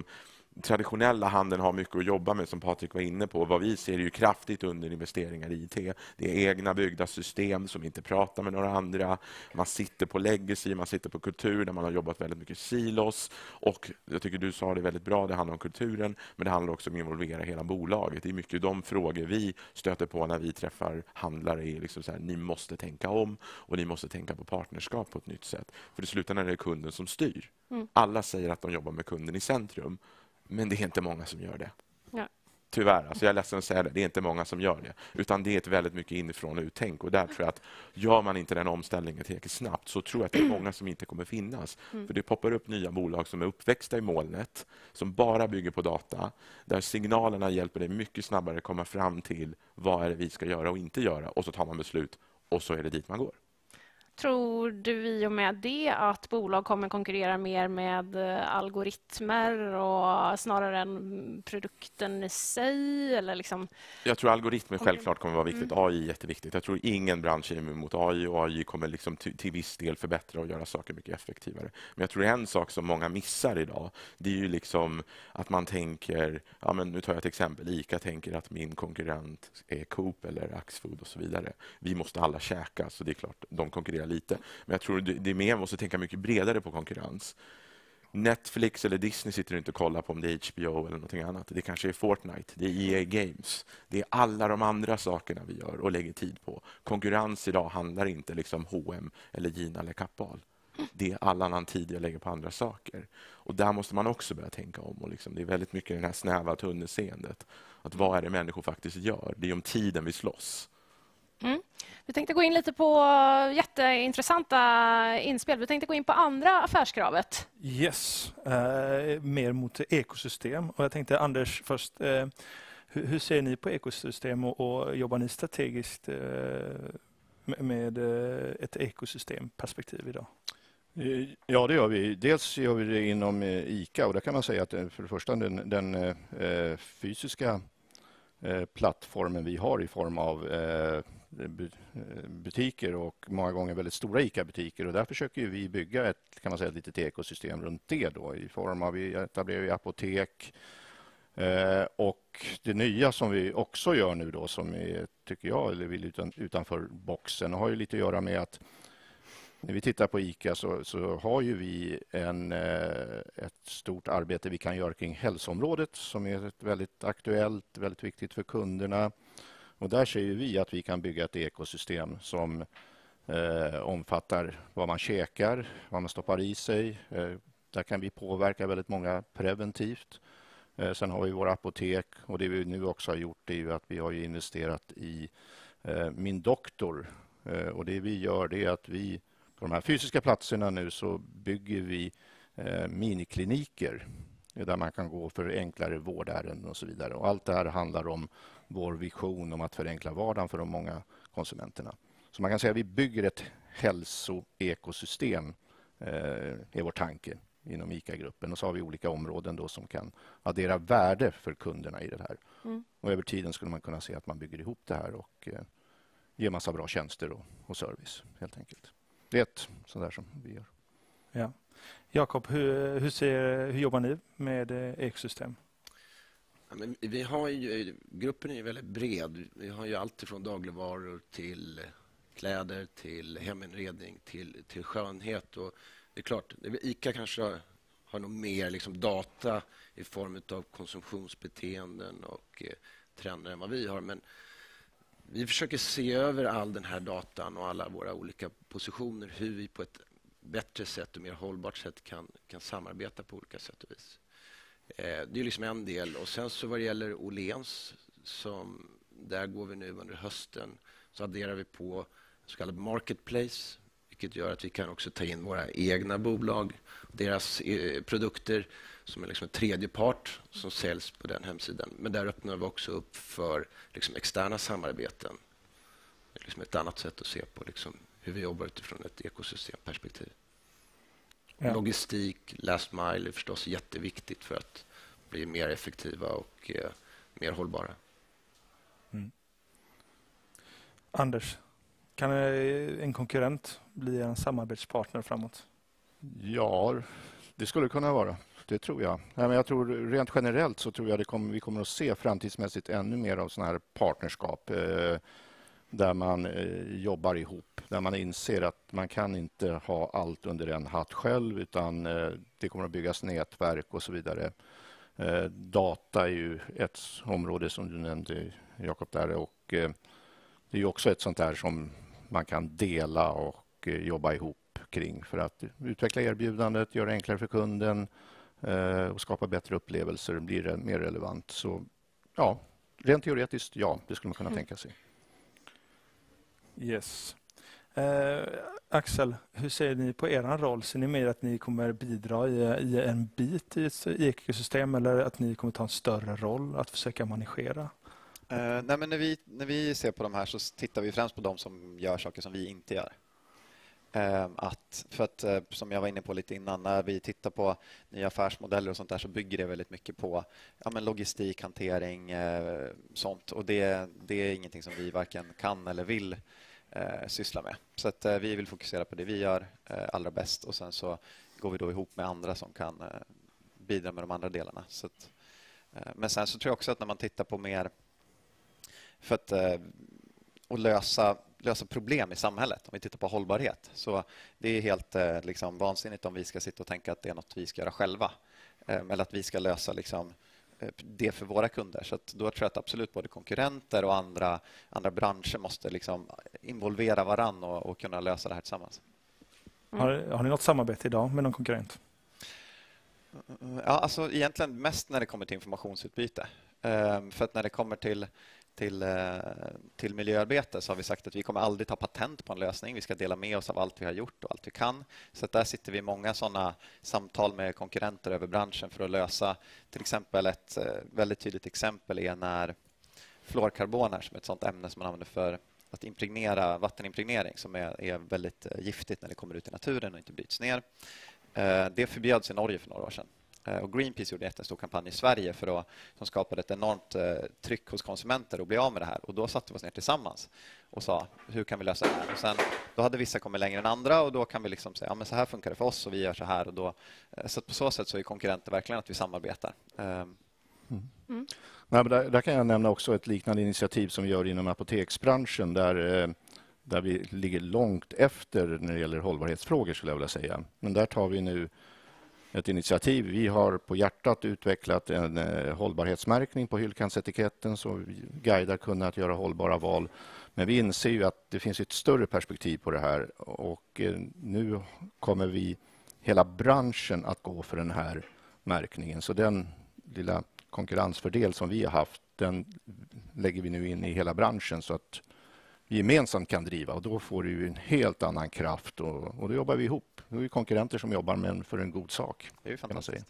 E: traditionella handeln har mycket att jobba med, som Patrik var inne på. Vad vi ser är ju kraftigt underinvesteringar i IT. Det är egna byggda system som inte pratar med några andra. Man sitter på legacy, man sitter på kultur där man har jobbat väldigt mycket silos. Och jag tycker du sa det väldigt bra, det handlar om kulturen, men det handlar också om att involvera hela bolaget. Det är mycket de frågor vi stöter på när vi träffar handlare. Är liksom så här, ni måste tänka om och ni måste tänka på partnerskap på ett nytt sätt. För i slutändan är det kunden som styr. Alla säger att de jobbar med kunden i centrum. Men det är inte många som gör det.
B: Ja.
E: Tyvärr, alltså jag är ledsen att säga det. Det är inte många som gör det. Utan det är ett väldigt mycket inifrån och uttänk. Och där tror jag att gör man inte den omställningen tillräckligt snabbt så tror jag att det är många som inte kommer finnas. För det poppar upp nya bolag som är uppväxta i molnet, som bara bygger på data, där signalerna hjälper dig mycket snabbare komma fram till vad är det vi ska göra och inte göra. Och så tar man beslut och så är det dit man går.
B: Tror du i och med det att bolag kommer konkurrera mer med algoritmer och snarare än produkten i sig? Eller liksom...
E: Jag tror algoritmer självklart kommer vara viktigt. AI är jätteviktigt. Jag tror ingen bransch är immun mot AI och AI kommer liksom till viss del förbättra och göra saker mycket effektivare. Men jag tror en sak som många missar idag, det är ju liksom att man tänker, ja men nu tar jag ett exempel, ICA tänker att min konkurrent är Coop eller Axfood och så vidare. Vi måste alla käka, så det är klart, de konkurrerar lite. Men jag tror det är mer, måste tänka mycket bredare på konkurrens. Netflix eller Disney sitter inte och kollar på om det är HBO eller någonting annat. Det kanske är Fortnite, det är EA Games. Det är alla de andra sakerna vi gör och lägger tid på. Konkurrens idag handlar inte liksom H&M eller Gina eller Kappahl. Det är all annan tid jag lägger på andra saker. Och där måste man också börja tänka om. Och liksom, det är väldigt mycket det här snäva tunnelseendet. Att vad är det människor faktiskt gör? Det är om tiden vi slåss.
B: Vi tänkte gå in lite på jätteintressanta inspel. Vi tänkte gå in på andra affärskravet.
C: Yes, mer mot ekosystem. Och jag tänkte, Anders, först, hur ser ni på ekosystem och jobbar ni strategiskt med ett ekosystemperspektiv idag?
H: Ja, det gör vi. Dels gör vi det inom ICA och där kan man säga att för det första den fysiska plattformen vi har i form av butiker och många gånger väldigt stora ICA-butiker, och där försöker vi bygga ett, kan man säga, ett litet ekosystem runt det då, i form av vi etablerar apotek och det nya som vi också gör nu då, som är, tycker jag, eller vill utanför boxen, har ju lite att göra med att när vi tittar på ICA så har ju vi ett stort arbete vi kan göra kring hälsoområdet som är väldigt aktuellt, väldigt viktigt för kunderna. Och där ser vi att vi kan bygga ett ekosystem som omfattar vad man käkar, vad man stoppar i sig. Där kan vi påverka väldigt många preventivt. Sen har vi våra apotek, och det vi nu också har gjort är ju att vi har investerat i Min doktor. Och det vi gör, det är att vi på de här fysiska platserna nu så bygger vi minikliniker där man kan gå för enklare vårdärenden och så vidare. Och allt det här handlar om vår vision om att förenkla vardagen för de många konsumenterna. Så man kan säga att vi bygger ett hälsoekosystem, är vår tanke inom ICA-gruppen. Och så har vi olika områden då som kan addera värde för kunderna i det här. Och över tiden skulle man kunna se att man bygger ihop det här och ger massa bra tjänster och service helt enkelt. Det är ett sånt där som vi gör.
C: Ja. Jakob, hur jobbar ni med ekosystem?
I: Ja, men vi har ju, gruppen är ju väldigt bred. Vi har ju allt från dagligvaror till kläder, till heminredning, till skönhet. Och det är klart, ICA kanske har nog mer liksom data i form av konsumtionsbeteenden och trender än vad vi har. Men vi försöker se över all den här datan och alla våra olika positioner, hur vi på ett bättre sätt och mer hållbart sätt kan samarbeta på olika sätt och vis. Det är liksom en del. Och sen så vad det gäller Åhléns, där går vi nu under hösten, så adderar vi på så kallad marketplace, vilket gör att vi kan också ta in våra egna bolag, deras produkter som är liksom en tredje part som säljs på den hemsidan. Men där öppnar vi också upp för liksom externa samarbeten. Det är liksom ett annat sätt att se på liksom hur vi jobbar utifrån ett ekosystemperspektiv. Ja. Logistik, last mile är förstås jätteviktigt för att bli mer effektiva och mer hållbara.
C: Anders, kan en konkurrent bli en samarbetspartner framåt?
H: Ja, Det skulle kunna vara. Det tror jag. Nej, men jag tror rent generellt så tror jag vi kommer att se framtidsmässigt ännu mer av sådana här partnerskap där man jobbar ihop, där man inser att man kan inte ha allt under en hatt själv, utan det kommer att byggas nätverk och så vidare. Data är ju ett område som du nämnde, Jakob, där, och det är ju också ett sånt där som man kan dela och jobba ihop kring för att utveckla erbjudandet, göra det enklare för kunden och skapa bättre upplevelser, blir det mer relevant. Så ja, rent teoretiskt, ja, det skulle man kunna tänka sig.
C: Yes. Axel, hur ser ni på er roll? Ser ni mer att ni kommer bidra i en bit i ett ekosystem, eller att ni kommer ta en större roll att försöka managera?
F: Nej, men när vi ser på de här så tittar vi främst på de som gör saker som vi inte gör. För att som jag var inne på lite innan, när vi tittar på nya affärsmodeller och sånt där, så bygger det väldigt mycket på logistik, hantering, sånt. Och det är ingenting som vi varken kan eller vill syssla med. Så att vi vill fokusera på det vi gör allra bäst, och sen så går vi då ihop med andra som kan bidra med de andra delarna. Så att, men sen så tror jag också att när man tittar på mer för att och lösa problem i samhället, om vi tittar på hållbarhet, så det är helt vansinnigt om vi ska sitta och tänka att det är något vi ska göra själva, eller att vi ska lösa det för våra kunder. Så att då tror jag att absolut både konkurrenter och andra branscher måste involvera varann och kunna lösa det här tillsammans.
C: Har ni något samarbete idag med någon konkurrent?
F: Ja, alltså egentligen mest när det kommer till informationsutbyte. För att när det kommer till miljöarbete så har vi sagt att vi kommer aldrig ta patent på en lösning. Vi ska dela med oss av allt vi har gjort och allt vi kan. Så att där sitter vi i många sådana samtal med konkurrenter över branschen för att lösa. Till exempel ett väldigt tydligt exempel är när fluorkarboner, som är ett sådant ämne som man använder för att impregnera vattenimpregnering, som är väldigt giftigt när det kommer ut i naturen och inte bryts ner. Det förbjöds i Norge för några år sedan. Och Greenpeace gjorde en stor kampanj i Sverige som skapade ett enormt tryck hos konsumenter att bli av med det här. Och då satte vi oss ner tillsammans och sa, hur kan vi lösa det här? Och sen, då hade vissa kommit längre än andra, och då kan vi säga, ja, men så här funkar det för oss och vi gör så här. Och då, så på så sätt så är konkurrenter verkligen att vi samarbetar.
H: Nej, men där kan jag nämna också ett liknande initiativ som vi gör inom apoteksbranschen, där vi ligger långt efter när det gäller hållbarhetsfrågor, skulle jag vilja säga. Men där tar vi nu ett initiativ. Vi har på hjärtat utvecklat en hållbarhetsmärkning på hyllkantsetiketten så vi guidar kunderna att göra hållbara val. Men vi inser ju att det finns ett större perspektiv på det här, och nu kommer vi hela branschen att gå för den här märkningen. Så den lilla konkurrensfördel som vi har haft, den lägger vi nu in i hela branschen så att vi gemensamt kan driva, och då får du en helt annan kraft och då jobbar vi ihop. Då är vi konkurrenter som jobbar men för en god sak.
F: Det är ju fantastiskt.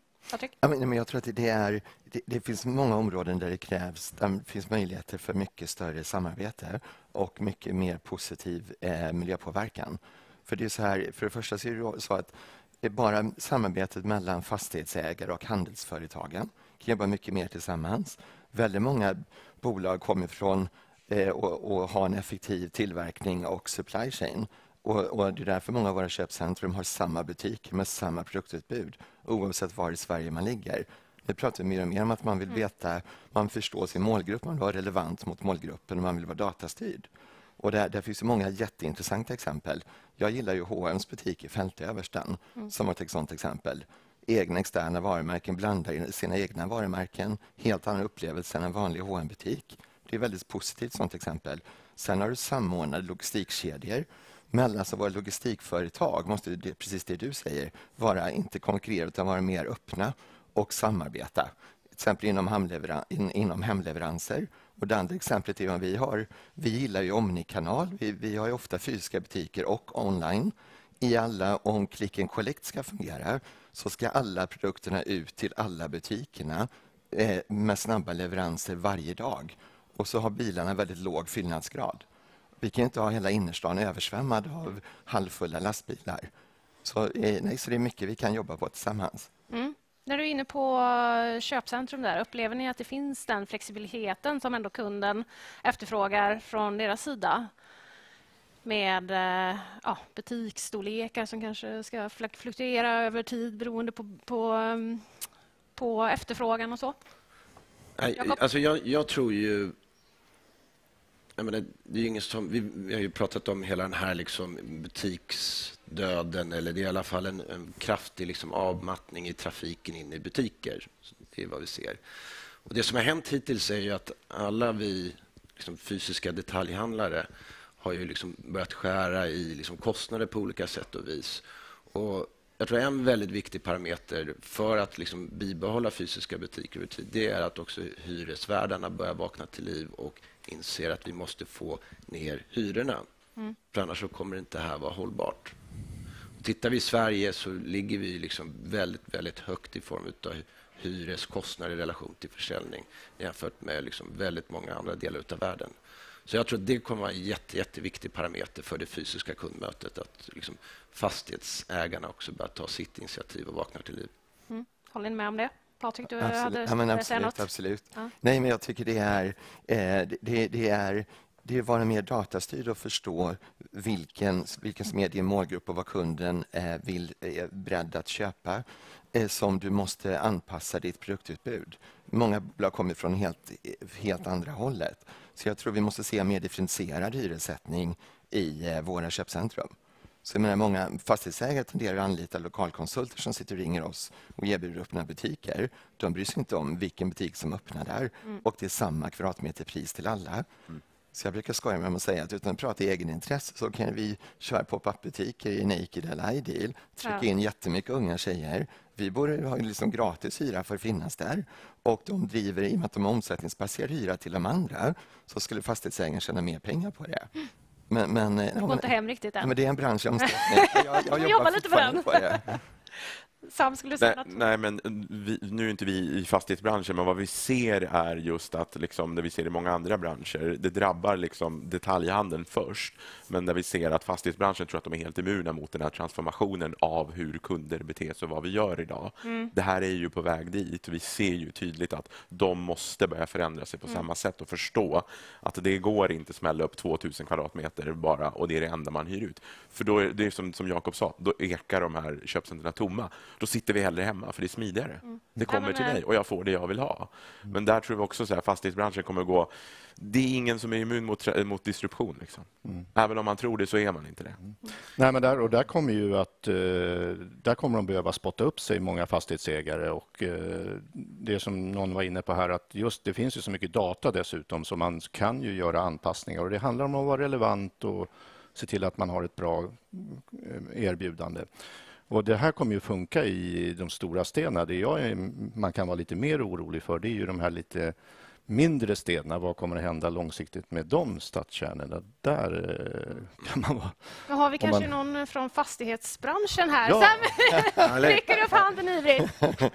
G: Men jag tror att det finns många områden där det finns möjligheter för mycket större samarbete och mycket mer positiv miljöpåverkan. För det är så här, för det första så är det så att bara samarbetet mellan fastighetsägare och handelsföretagen kan jobba mycket mer tillsammans. Väldigt många bolag kommer från och ha en effektiv tillverkning och supply chain. Och det är därför många av våra köpcentrum har samma butik med samma produktutbud oavsett var i Sverige man ligger. Det pratar vi mer och mer om, att man vill veta, man förstår sin målgrupp, man vill vara relevant mot målgruppen och man vill vara datastyrd. Och där finns det många jätteintressanta exempel. Jag gillar ju H&M's butik i Fältöversten som ett sådant exempel. Egna externa varumärken, blandar in sina egna varumärken, helt annan upplevelse än en vanlig H&M-butik. Det är väldigt positivt sådant exempel. Sen har du samordnade logistikkedjor. Mellan våra logistikföretag måste det, precis det du säger, vara inte konkurrera utan vara mer öppna och samarbeta. Till exempel inom hemleveranser. Och det andra exemplet är att vi gillar ju omnikanal. Vi har ju ofta fysiska butiker och online. Om click and collect ska fungera så ska alla produkterna ut till alla butikerna med snabba leveranser varje dag. Och så har bilarna väldigt låg fyllnadsgrad. Vi kan inte ha hela innerstan översvämmad av halvfulla lastbilar. Så det är mycket vi kan jobba på tillsammans.
B: När du är inne på köpcentrum där, upplever ni att det finns den flexibiliteten som ändå kunden efterfrågar från deras sida? med butiksstorlekar som kanske ska fluktuera över tid beroende på efterfrågan och så?
I: Alltså jag tror ju... Jag menar, det är ju inget som, vi har ju pratat om hela den här liksom butiksdöden, eller det är i alla fall en kraftig liksom avmattning i trafiken in i butiker. Det är vad vi ser. Och det som har hänt hittills är ju att alla vi liksom fysiska detaljhandlare har ju liksom börjat skära i liksom kostnader på olika sätt och vis. Och jag tror en väldigt viktig parameter för att liksom bibehålla fysiska butiker över tid, det är att också hyresvärdarna börjar vakna till liv och inser att vi måste få ner hyrorna. För annars så kommer det inte här vara hållbart. Tittar vi i Sverige så ligger vi liksom väldigt, väldigt högt i form av hyreskostnader i relation till försäljning jämfört med liksom väldigt många andra delar av världen. Så jag tror att det kommer vara en jätteviktig parameter för det fysiska kundmötet, att liksom fastighetsägarna också börjar ta sitt initiativ och vaknar till liv.
B: Håller ni med om det? Patrik, du hade säga något?
G: Absolut.
B: Ja.
G: Nej, men jag tycker det är att vara mer datastyrd och förstå vilken som är din målgrupp och vad kunden är beredd att köpa, som du måste anpassa ditt produktutbud. Många bolag kommer från helt andra hållet. Så jag tror vi måste se mer differentierad hyressättning i våra köpcentrum. Så jag menar, många fastighetsägare tenderar att anlita lokalkonsulter som sitter och ringer oss och erbjuder öppna butiker. De bryr sig inte om vilken butik som öppnar där. Och det är samma kvadratmeterpris till alla. Så jag brukar skoja med dem och säga att utan att prata egenintresse så kan vi köra pop-up-butiker i Naked eller Ideal, trycka in jättemycket unga tjejer. Vi borde ha liksom gratis hyra för att finnas där. Och de driver, i och med att de har omsättningsbaserad hyra till de andra, så skulle fastighetsägaren tjäna mer pengar på det. Men
B: det går inte hem riktigt än.
G: Men det är en branschomställning. Jag jobbar
B: lite på den.
G: På det.
B: Sam, skulle du säga något?
E: Nej, men nu är inte vi i fastighetsbranschen, men vad vi ser är just att liksom, det vi ser i många andra branscher, det drabbar liksom detaljhandeln först, men där vi ser att fastighetsbranschen tror att de är helt immuna mot den här transformationen av hur kunder beter sig och vad vi gör idag. Det här är ju på väg dit. Vi ser ju tydligt att de måste börja förändra sig på samma sätt och förstå att det går inte smälla upp 2000 kvadratmeter bara och det är det enda man hyr ut. För då är det som Jakob sa, då ekar de här köpcentren tomma. Då sitter vi hellre hemma för det är smidigare. Det kommer till mig och jag får det jag vill ha. Men där tror vi också att fastighetsbranschen kommer att gå. Det är ingen som är immun mot disruption. Liksom. Även om man tror det så är man inte det.
H: Nej, men där kommer ju att där kommer de behöva spotta upp sig, många fastighetsägare, och det som någon var inne på här, att just det finns ju så mycket data dessutom, så man kan ju göra anpassningar, och det handlar om att vara relevant och se till att man har ett bra erbjudande. Och det här kommer ju funka i de stora städerna. Det man kan vara lite mer orolig för, det är ju de här lite mindre städerna. Vad kommer att hända långsiktigt med de stadskärnorna? Där kan man vara...
B: Då har vi kanske någon från fastighetsbranschen här.
H: Ja.
B: Sam, räcker upp handen ivrigt.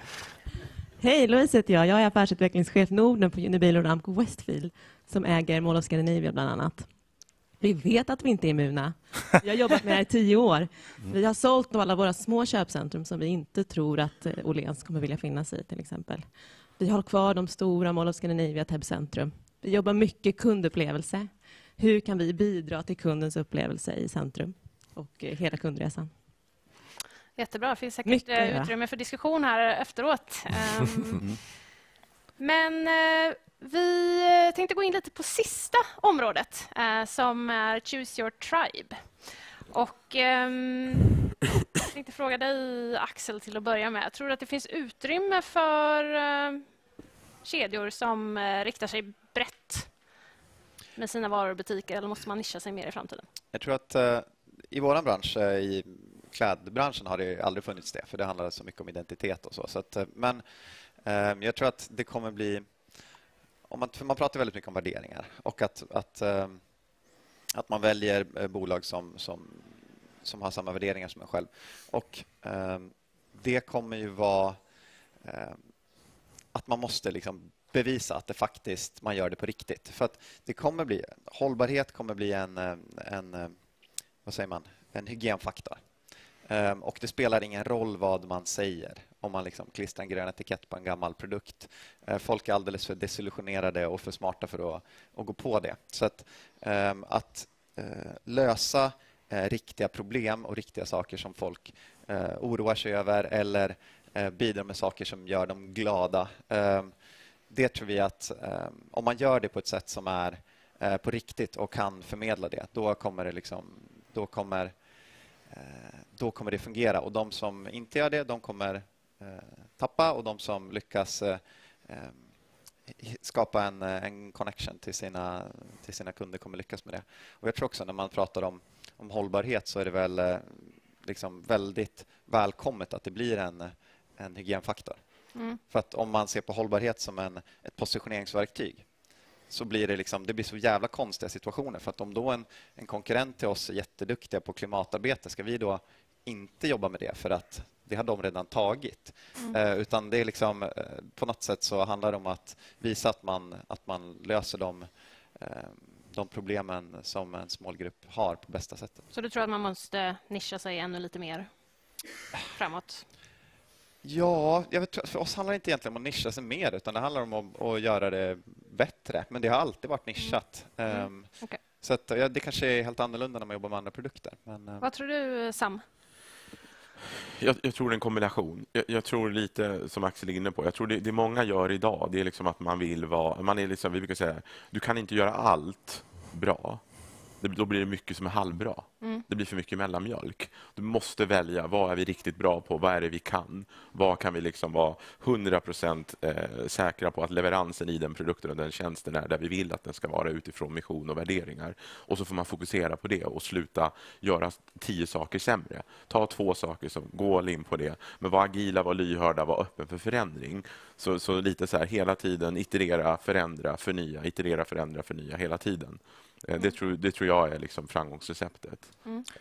J: Hej, Louise heter jag. Jag är affärsutvecklingschef Norden på Unibail och Ramco Westfield, som äger Mall of Scandinavia bland annat. Vi vet att vi inte är immuna. Vi har jobbat med det här i 10 år. Vi har sålt alla våra små köpcentrum som vi inte tror att Åhléns kommer vilja finnas i, till exempel. Vi har kvar de stora Mall of Scandinavia Täby-centrum. Vi jobbar mycket kundupplevelse. Hur kan vi bidra till kundens upplevelse i centrum och hela kundresan?
B: Jättebra. Det finns säkert utrymme för diskussion här efteråt. Men vi tänkte gå in lite på sista området som är Choose Your Tribe. Och jag tänkte fråga dig, Axel, till att börja med. Tror du att det finns utrymme för kedjor som riktar sig brett med sina varor och butiker, eller måste man nischa sig mer i framtiden?
F: Jag tror att i vår bransch, i klädbranschen, har det aldrig funnits det, för det handlar så mycket om identitet och så. Men jag tror att det kommer bli... För man pratar väldigt mycket om värderingar och att man väljer bolag som har samma värderingar som en själv. Och det kommer ju vara att man måste liksom bevisa att det faktiskt man gör det på riktigt. För att det kommer bli hållbarhet kommer bli en hygienfaktor. Och det spelar ingen roll vad man säger om man liksom klistrar en grön etikett på en gammal produkt. Folk är alldeles för desillusionerade och för smarta för att gå på det. Så att lösa riktiga problem och riktiga saker som folk oroar sig över eller bidra med saker som gör dem glada. Det tror vi att om man gör det på ett sätt som är på riktigt och kan förmedla det, då kommer det fungera. Och de som inte gör det, de kommer tappa, och de som lyckas skapa en connection till sina kunder kommer lyckas med det. Och jag tror också när man pratar om hållbarhet så är det väl liksom väldigt välkommet att det blir en hygienfaktor. För att om man ser på hållbarhet som ett positioneringsverktyg så blir det blir så jävla konstiga situationer. För att om då en konkurrent till oss är jätteduktiga på klimatarbete, ska vi då inte jobba med det för att det har de redan tagit. Utan det är på något sätt så handlar det om att visa att man löser de problemen som en målgrupp har på bästa sättet.
B: Så du tror att man måste nischa sig ännu lite mer framåt?
F: Ja, för oss handlar det inte egentligen om att nischa sig mer, utan det handlar om att göra det bättre. Men det har alltid varit nischat.
B: Okay.
F: Så att, det kanske är helt annorlunda när man jobbar med andra produkter. Men,
B: vad tror du, Sam?
E: Jag tror en kombination. Jag tror lite som Axel är inne på. Jag tror det många gör idag, det är liksom att man vill vara... vi brukar säga, du kan inte göra allt bra. Då blir det mycket som är halvbra. Det blir för mycket mellanmjölk. Du måste välja, vad är vi riktigt bra på? Vad är det vi kan? Vad kan vi vara 100% säkra på att leveransen i den produkten och den tjänsten är där vi vill att den ska vara utifrån mission och värderingar. Och så får man fokusera på det och sluta göra 10 saker sämre. Ta 2 saker som går in på det. Men var agila, var lyhörda, var öppen för förändring. Så lite så här hela tiden iterera, förändra, förnya. Iterera, förändra, förnya hela tiden. Det tror jag är framgångsreceptet.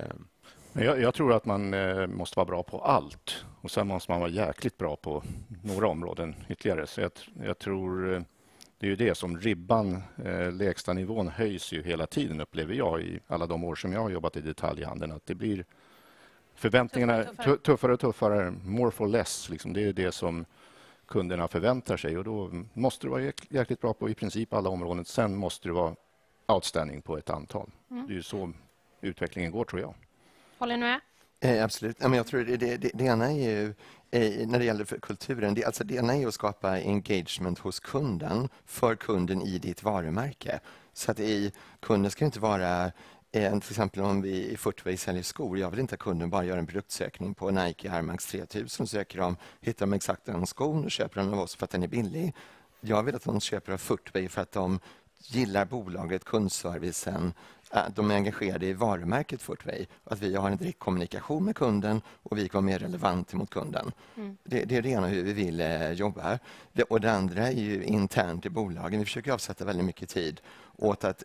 H: Jag tror att man måste vara bra på allt. Och sen måste man vara jäkligt bra på några områden ytterligare. Så jag tror det är ju det som ribban, lägsta nivån höjs ju hela tiden, upplever jag i alla de år som jag har jobbat i detaljhandeln. Att det blir förväntningarna tuffare och tuffare. More for less. Det är det som kunderna förväntar sig. Och då måste du vara jäkligt bra på i princip alla områden. Sen måste du vara outstanding på ett antal. Det är ju så utvecklingen går, tror jag.
B: Håller ni med?
G: Absolut. Men jag tror det ena är ju, när det gäller för kulturen, det ena är att skapa engagement hos kunden, för kunden i ditt varumärke. Så att kunden ska inte vara, till exempel om vi i Footway säljer skor, jag vill inte att kunden bara gör en produktsökning på Nike Air Max 3000, söker de, hittar de exakt den skon och köper den av oss för att den är billig. Jag vill att de köper av Footway för att de gillar bolaget, kundservicen, de är engagerade i varumärket Footway, att vi har en direkt kommunikation med kunden och vi kan vara mer relevant mot kunden. Det är det ena, hur vi vill jobba. Och det andra är ju internt i bolagen. Vi försöker avsätta väldigt mycket tid åt att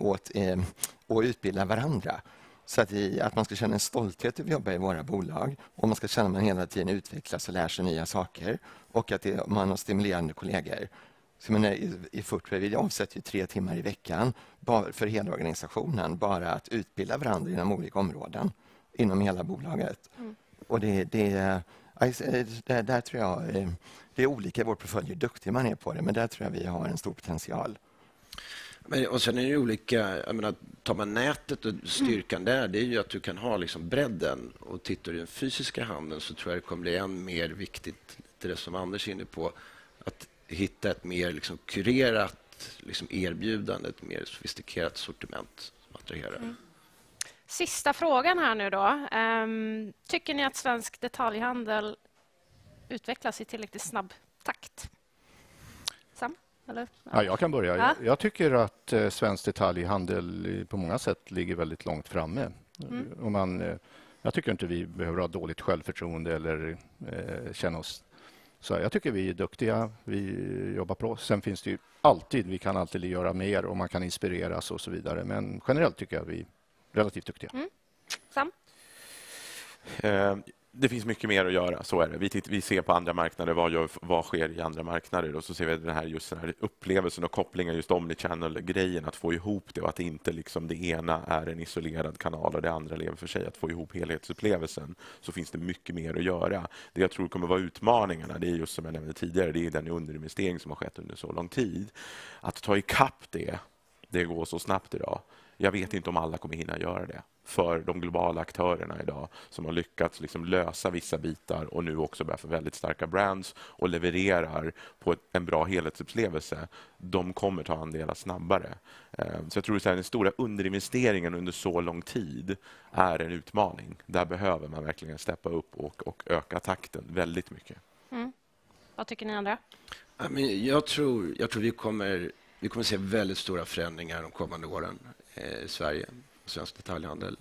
G: utbilda varandra. Så att man ska känna en stolthet över att jobba i våra bolag, och man ska känna att man hela tiden utvecklas och lär sig nya saker, och att man har stimulerande kollegor. Så i Footway vi avsätter 3 timmar i veckan för hela organisationen, bara att utbilda varandra inom olika områden inom hela bolaget. Och där tror jag det är olika i vår portfölj hur duktig man är på det, men där tror jag vi har en stor potential.
I: Och sen är det olika, tar man nätet och styrkan där, det är ju att du kan ha bredden, och tittar du i den fysiska handeln så tror jag det kommer bli än mer viktigt, det som Anders är inne på, att hitta ett mer kurerat erbjudande, ett mer sofistikerat sortiment som attraherar.
B: Sista frågan här nu då. Tycker ni att svensk detaljhandel utvecklas i tillräckligt snabb takt? Sam? Eller?
H: Ja, jag kan börja.
B: Ja.
H: Jag tycker att svensk detaljhandel på många sätt ligger väldigt långt framme. Jag tycker inte vi behöver ha dåligt självförtroende eller känna oss... Så jag tycker vi är duktiga, vi jobbar på. Sen finns det ju vi kan alltid göra mer och man kan inspireras och så vidare. Men generellt tycker jag vi är relativt duktiga.
B: Sam?
E: Det finns mycket mer att göra, så är det. Vi ser på andra marknader, vad sker i andra marknader, och så ser vi den här upplevelsen och kopplingen, just omnichannel-grejen, att få ihop det, och att inte det ena är en isolerad kanal och det andra lever för sig, att få ihop helhetsupplevelsen. Så finns det mycket mer att göra. Det jag tror kommer vara utmaningarna, det är just som jag nämnde tidigare, det är den underinvestering som har skett under så lång tid. Att ta ikapp det det går så snabbt idag. Jag vet inte om alla kommer hinna göra det. För de globala aktörerna idag som har lyckats liksom lösa vissa bitar och nu också börjar få väldigt starka brands och levererar på en bra helhetsupplevelse, de kommer ta andelar snabbare. Så jag tror att den stora underinvesteringen under så lång tid är en utmaning. Där behöver man verkligen steppa upp och öka takten väldigt mycket.
B: Vad tycker ni andra?
I: Jag tror vi kommer se väldigt stora förändringar de kommande åren i Sverige, svensk detaljhandel.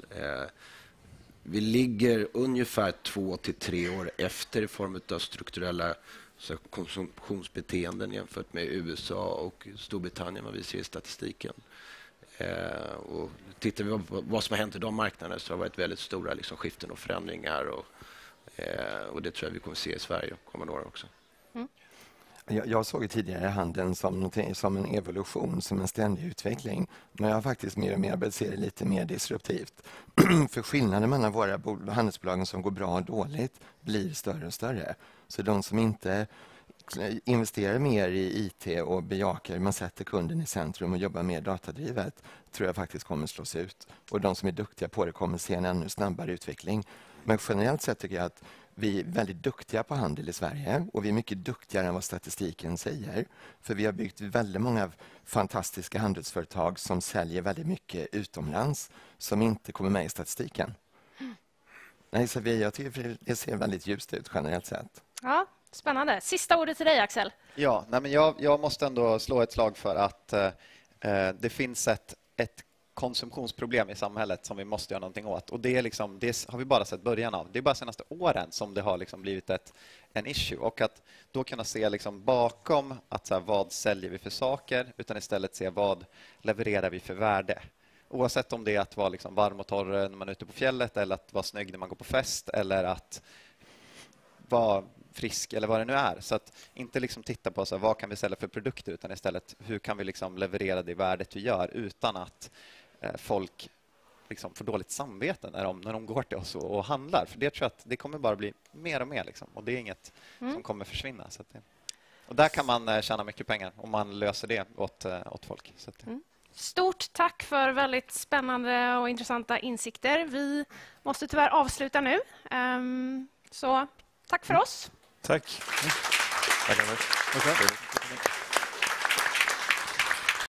I: Vi ligger ungefär 2 till 3 år efter i form av strukturella konsumtionsbeteenden jämfört med USA och Storbritannien, vad vi ser i statistiken. Och tittar vi på vad som har hänt i de marknaderna så har det varit väldigt stora liksom, skiften och förändringar och det tror jag vi kommer se i Sverige kommande år också.
G: Jag såg tidigare handeln som en evolution, som en ständig utveckling. Men jag har faktiskt mer och mer börjat se det lite mer disruptivt. För skillnaden mellan våra handelsbolagen som går bra och dåligt blir större och större. Så de som inte investerar mer i IT och bejakar, man sätter kunden i centrum och jobbar mer datadrivet, tror jag faktiskt kommer slås ut. Och de som är duktiga på det kommer se en ännu snabbare utveckling. Men generellt sett tycker jag att vi är väldigt duktiga på handel i Sverige och vi är mycket duktigare än vad statistiken säger. För vi har byggt väldigt många fantastiska handelsföretag som säljer väldigt mycket utomlands som inte kommer med i statistiken. Nej, så jag tycker det ser väldigt ljust ut generellt sett.
B: Ja, spännande. Sista ordet till dig, Axel.
F: Ja, men jag måste ändå slå ett slag för att det finns ett konsumtionsproblem i samhället som vi måste göra någonting åt. Och det har vi bara sett början av. Det är bara senaste åren som det har liksom blivit en issue. Och att då kunna se liksom bakom att vad säljer vi för saker, utan istället se vad levererar vi för värde. Oavsett om det är att vara liksom varm och torr när man är ute på fjället, eller att vara snygg när man går på fest, eller att vara frisk eller vad det nu är. Så att inte liksom titta på vad kan vi sälja för produkter, utan istället hur kan vi liksom leverera det värdet vi gör utan att folk liksom får dåligt samvete när de går till oss och handlar. För det tror jag att det kommer bara bli mer och mer. Liksom. Och det är inget som kommer försvinna. Så att och där kan man tjäna mycket pengar om man löser det åt folk. Så att
B: Stort tack för väldigt spännande och intressanta insikter. Vi måste tyvärr avsluta nu. Så tack för oss.
C: Tack.
E: Tack.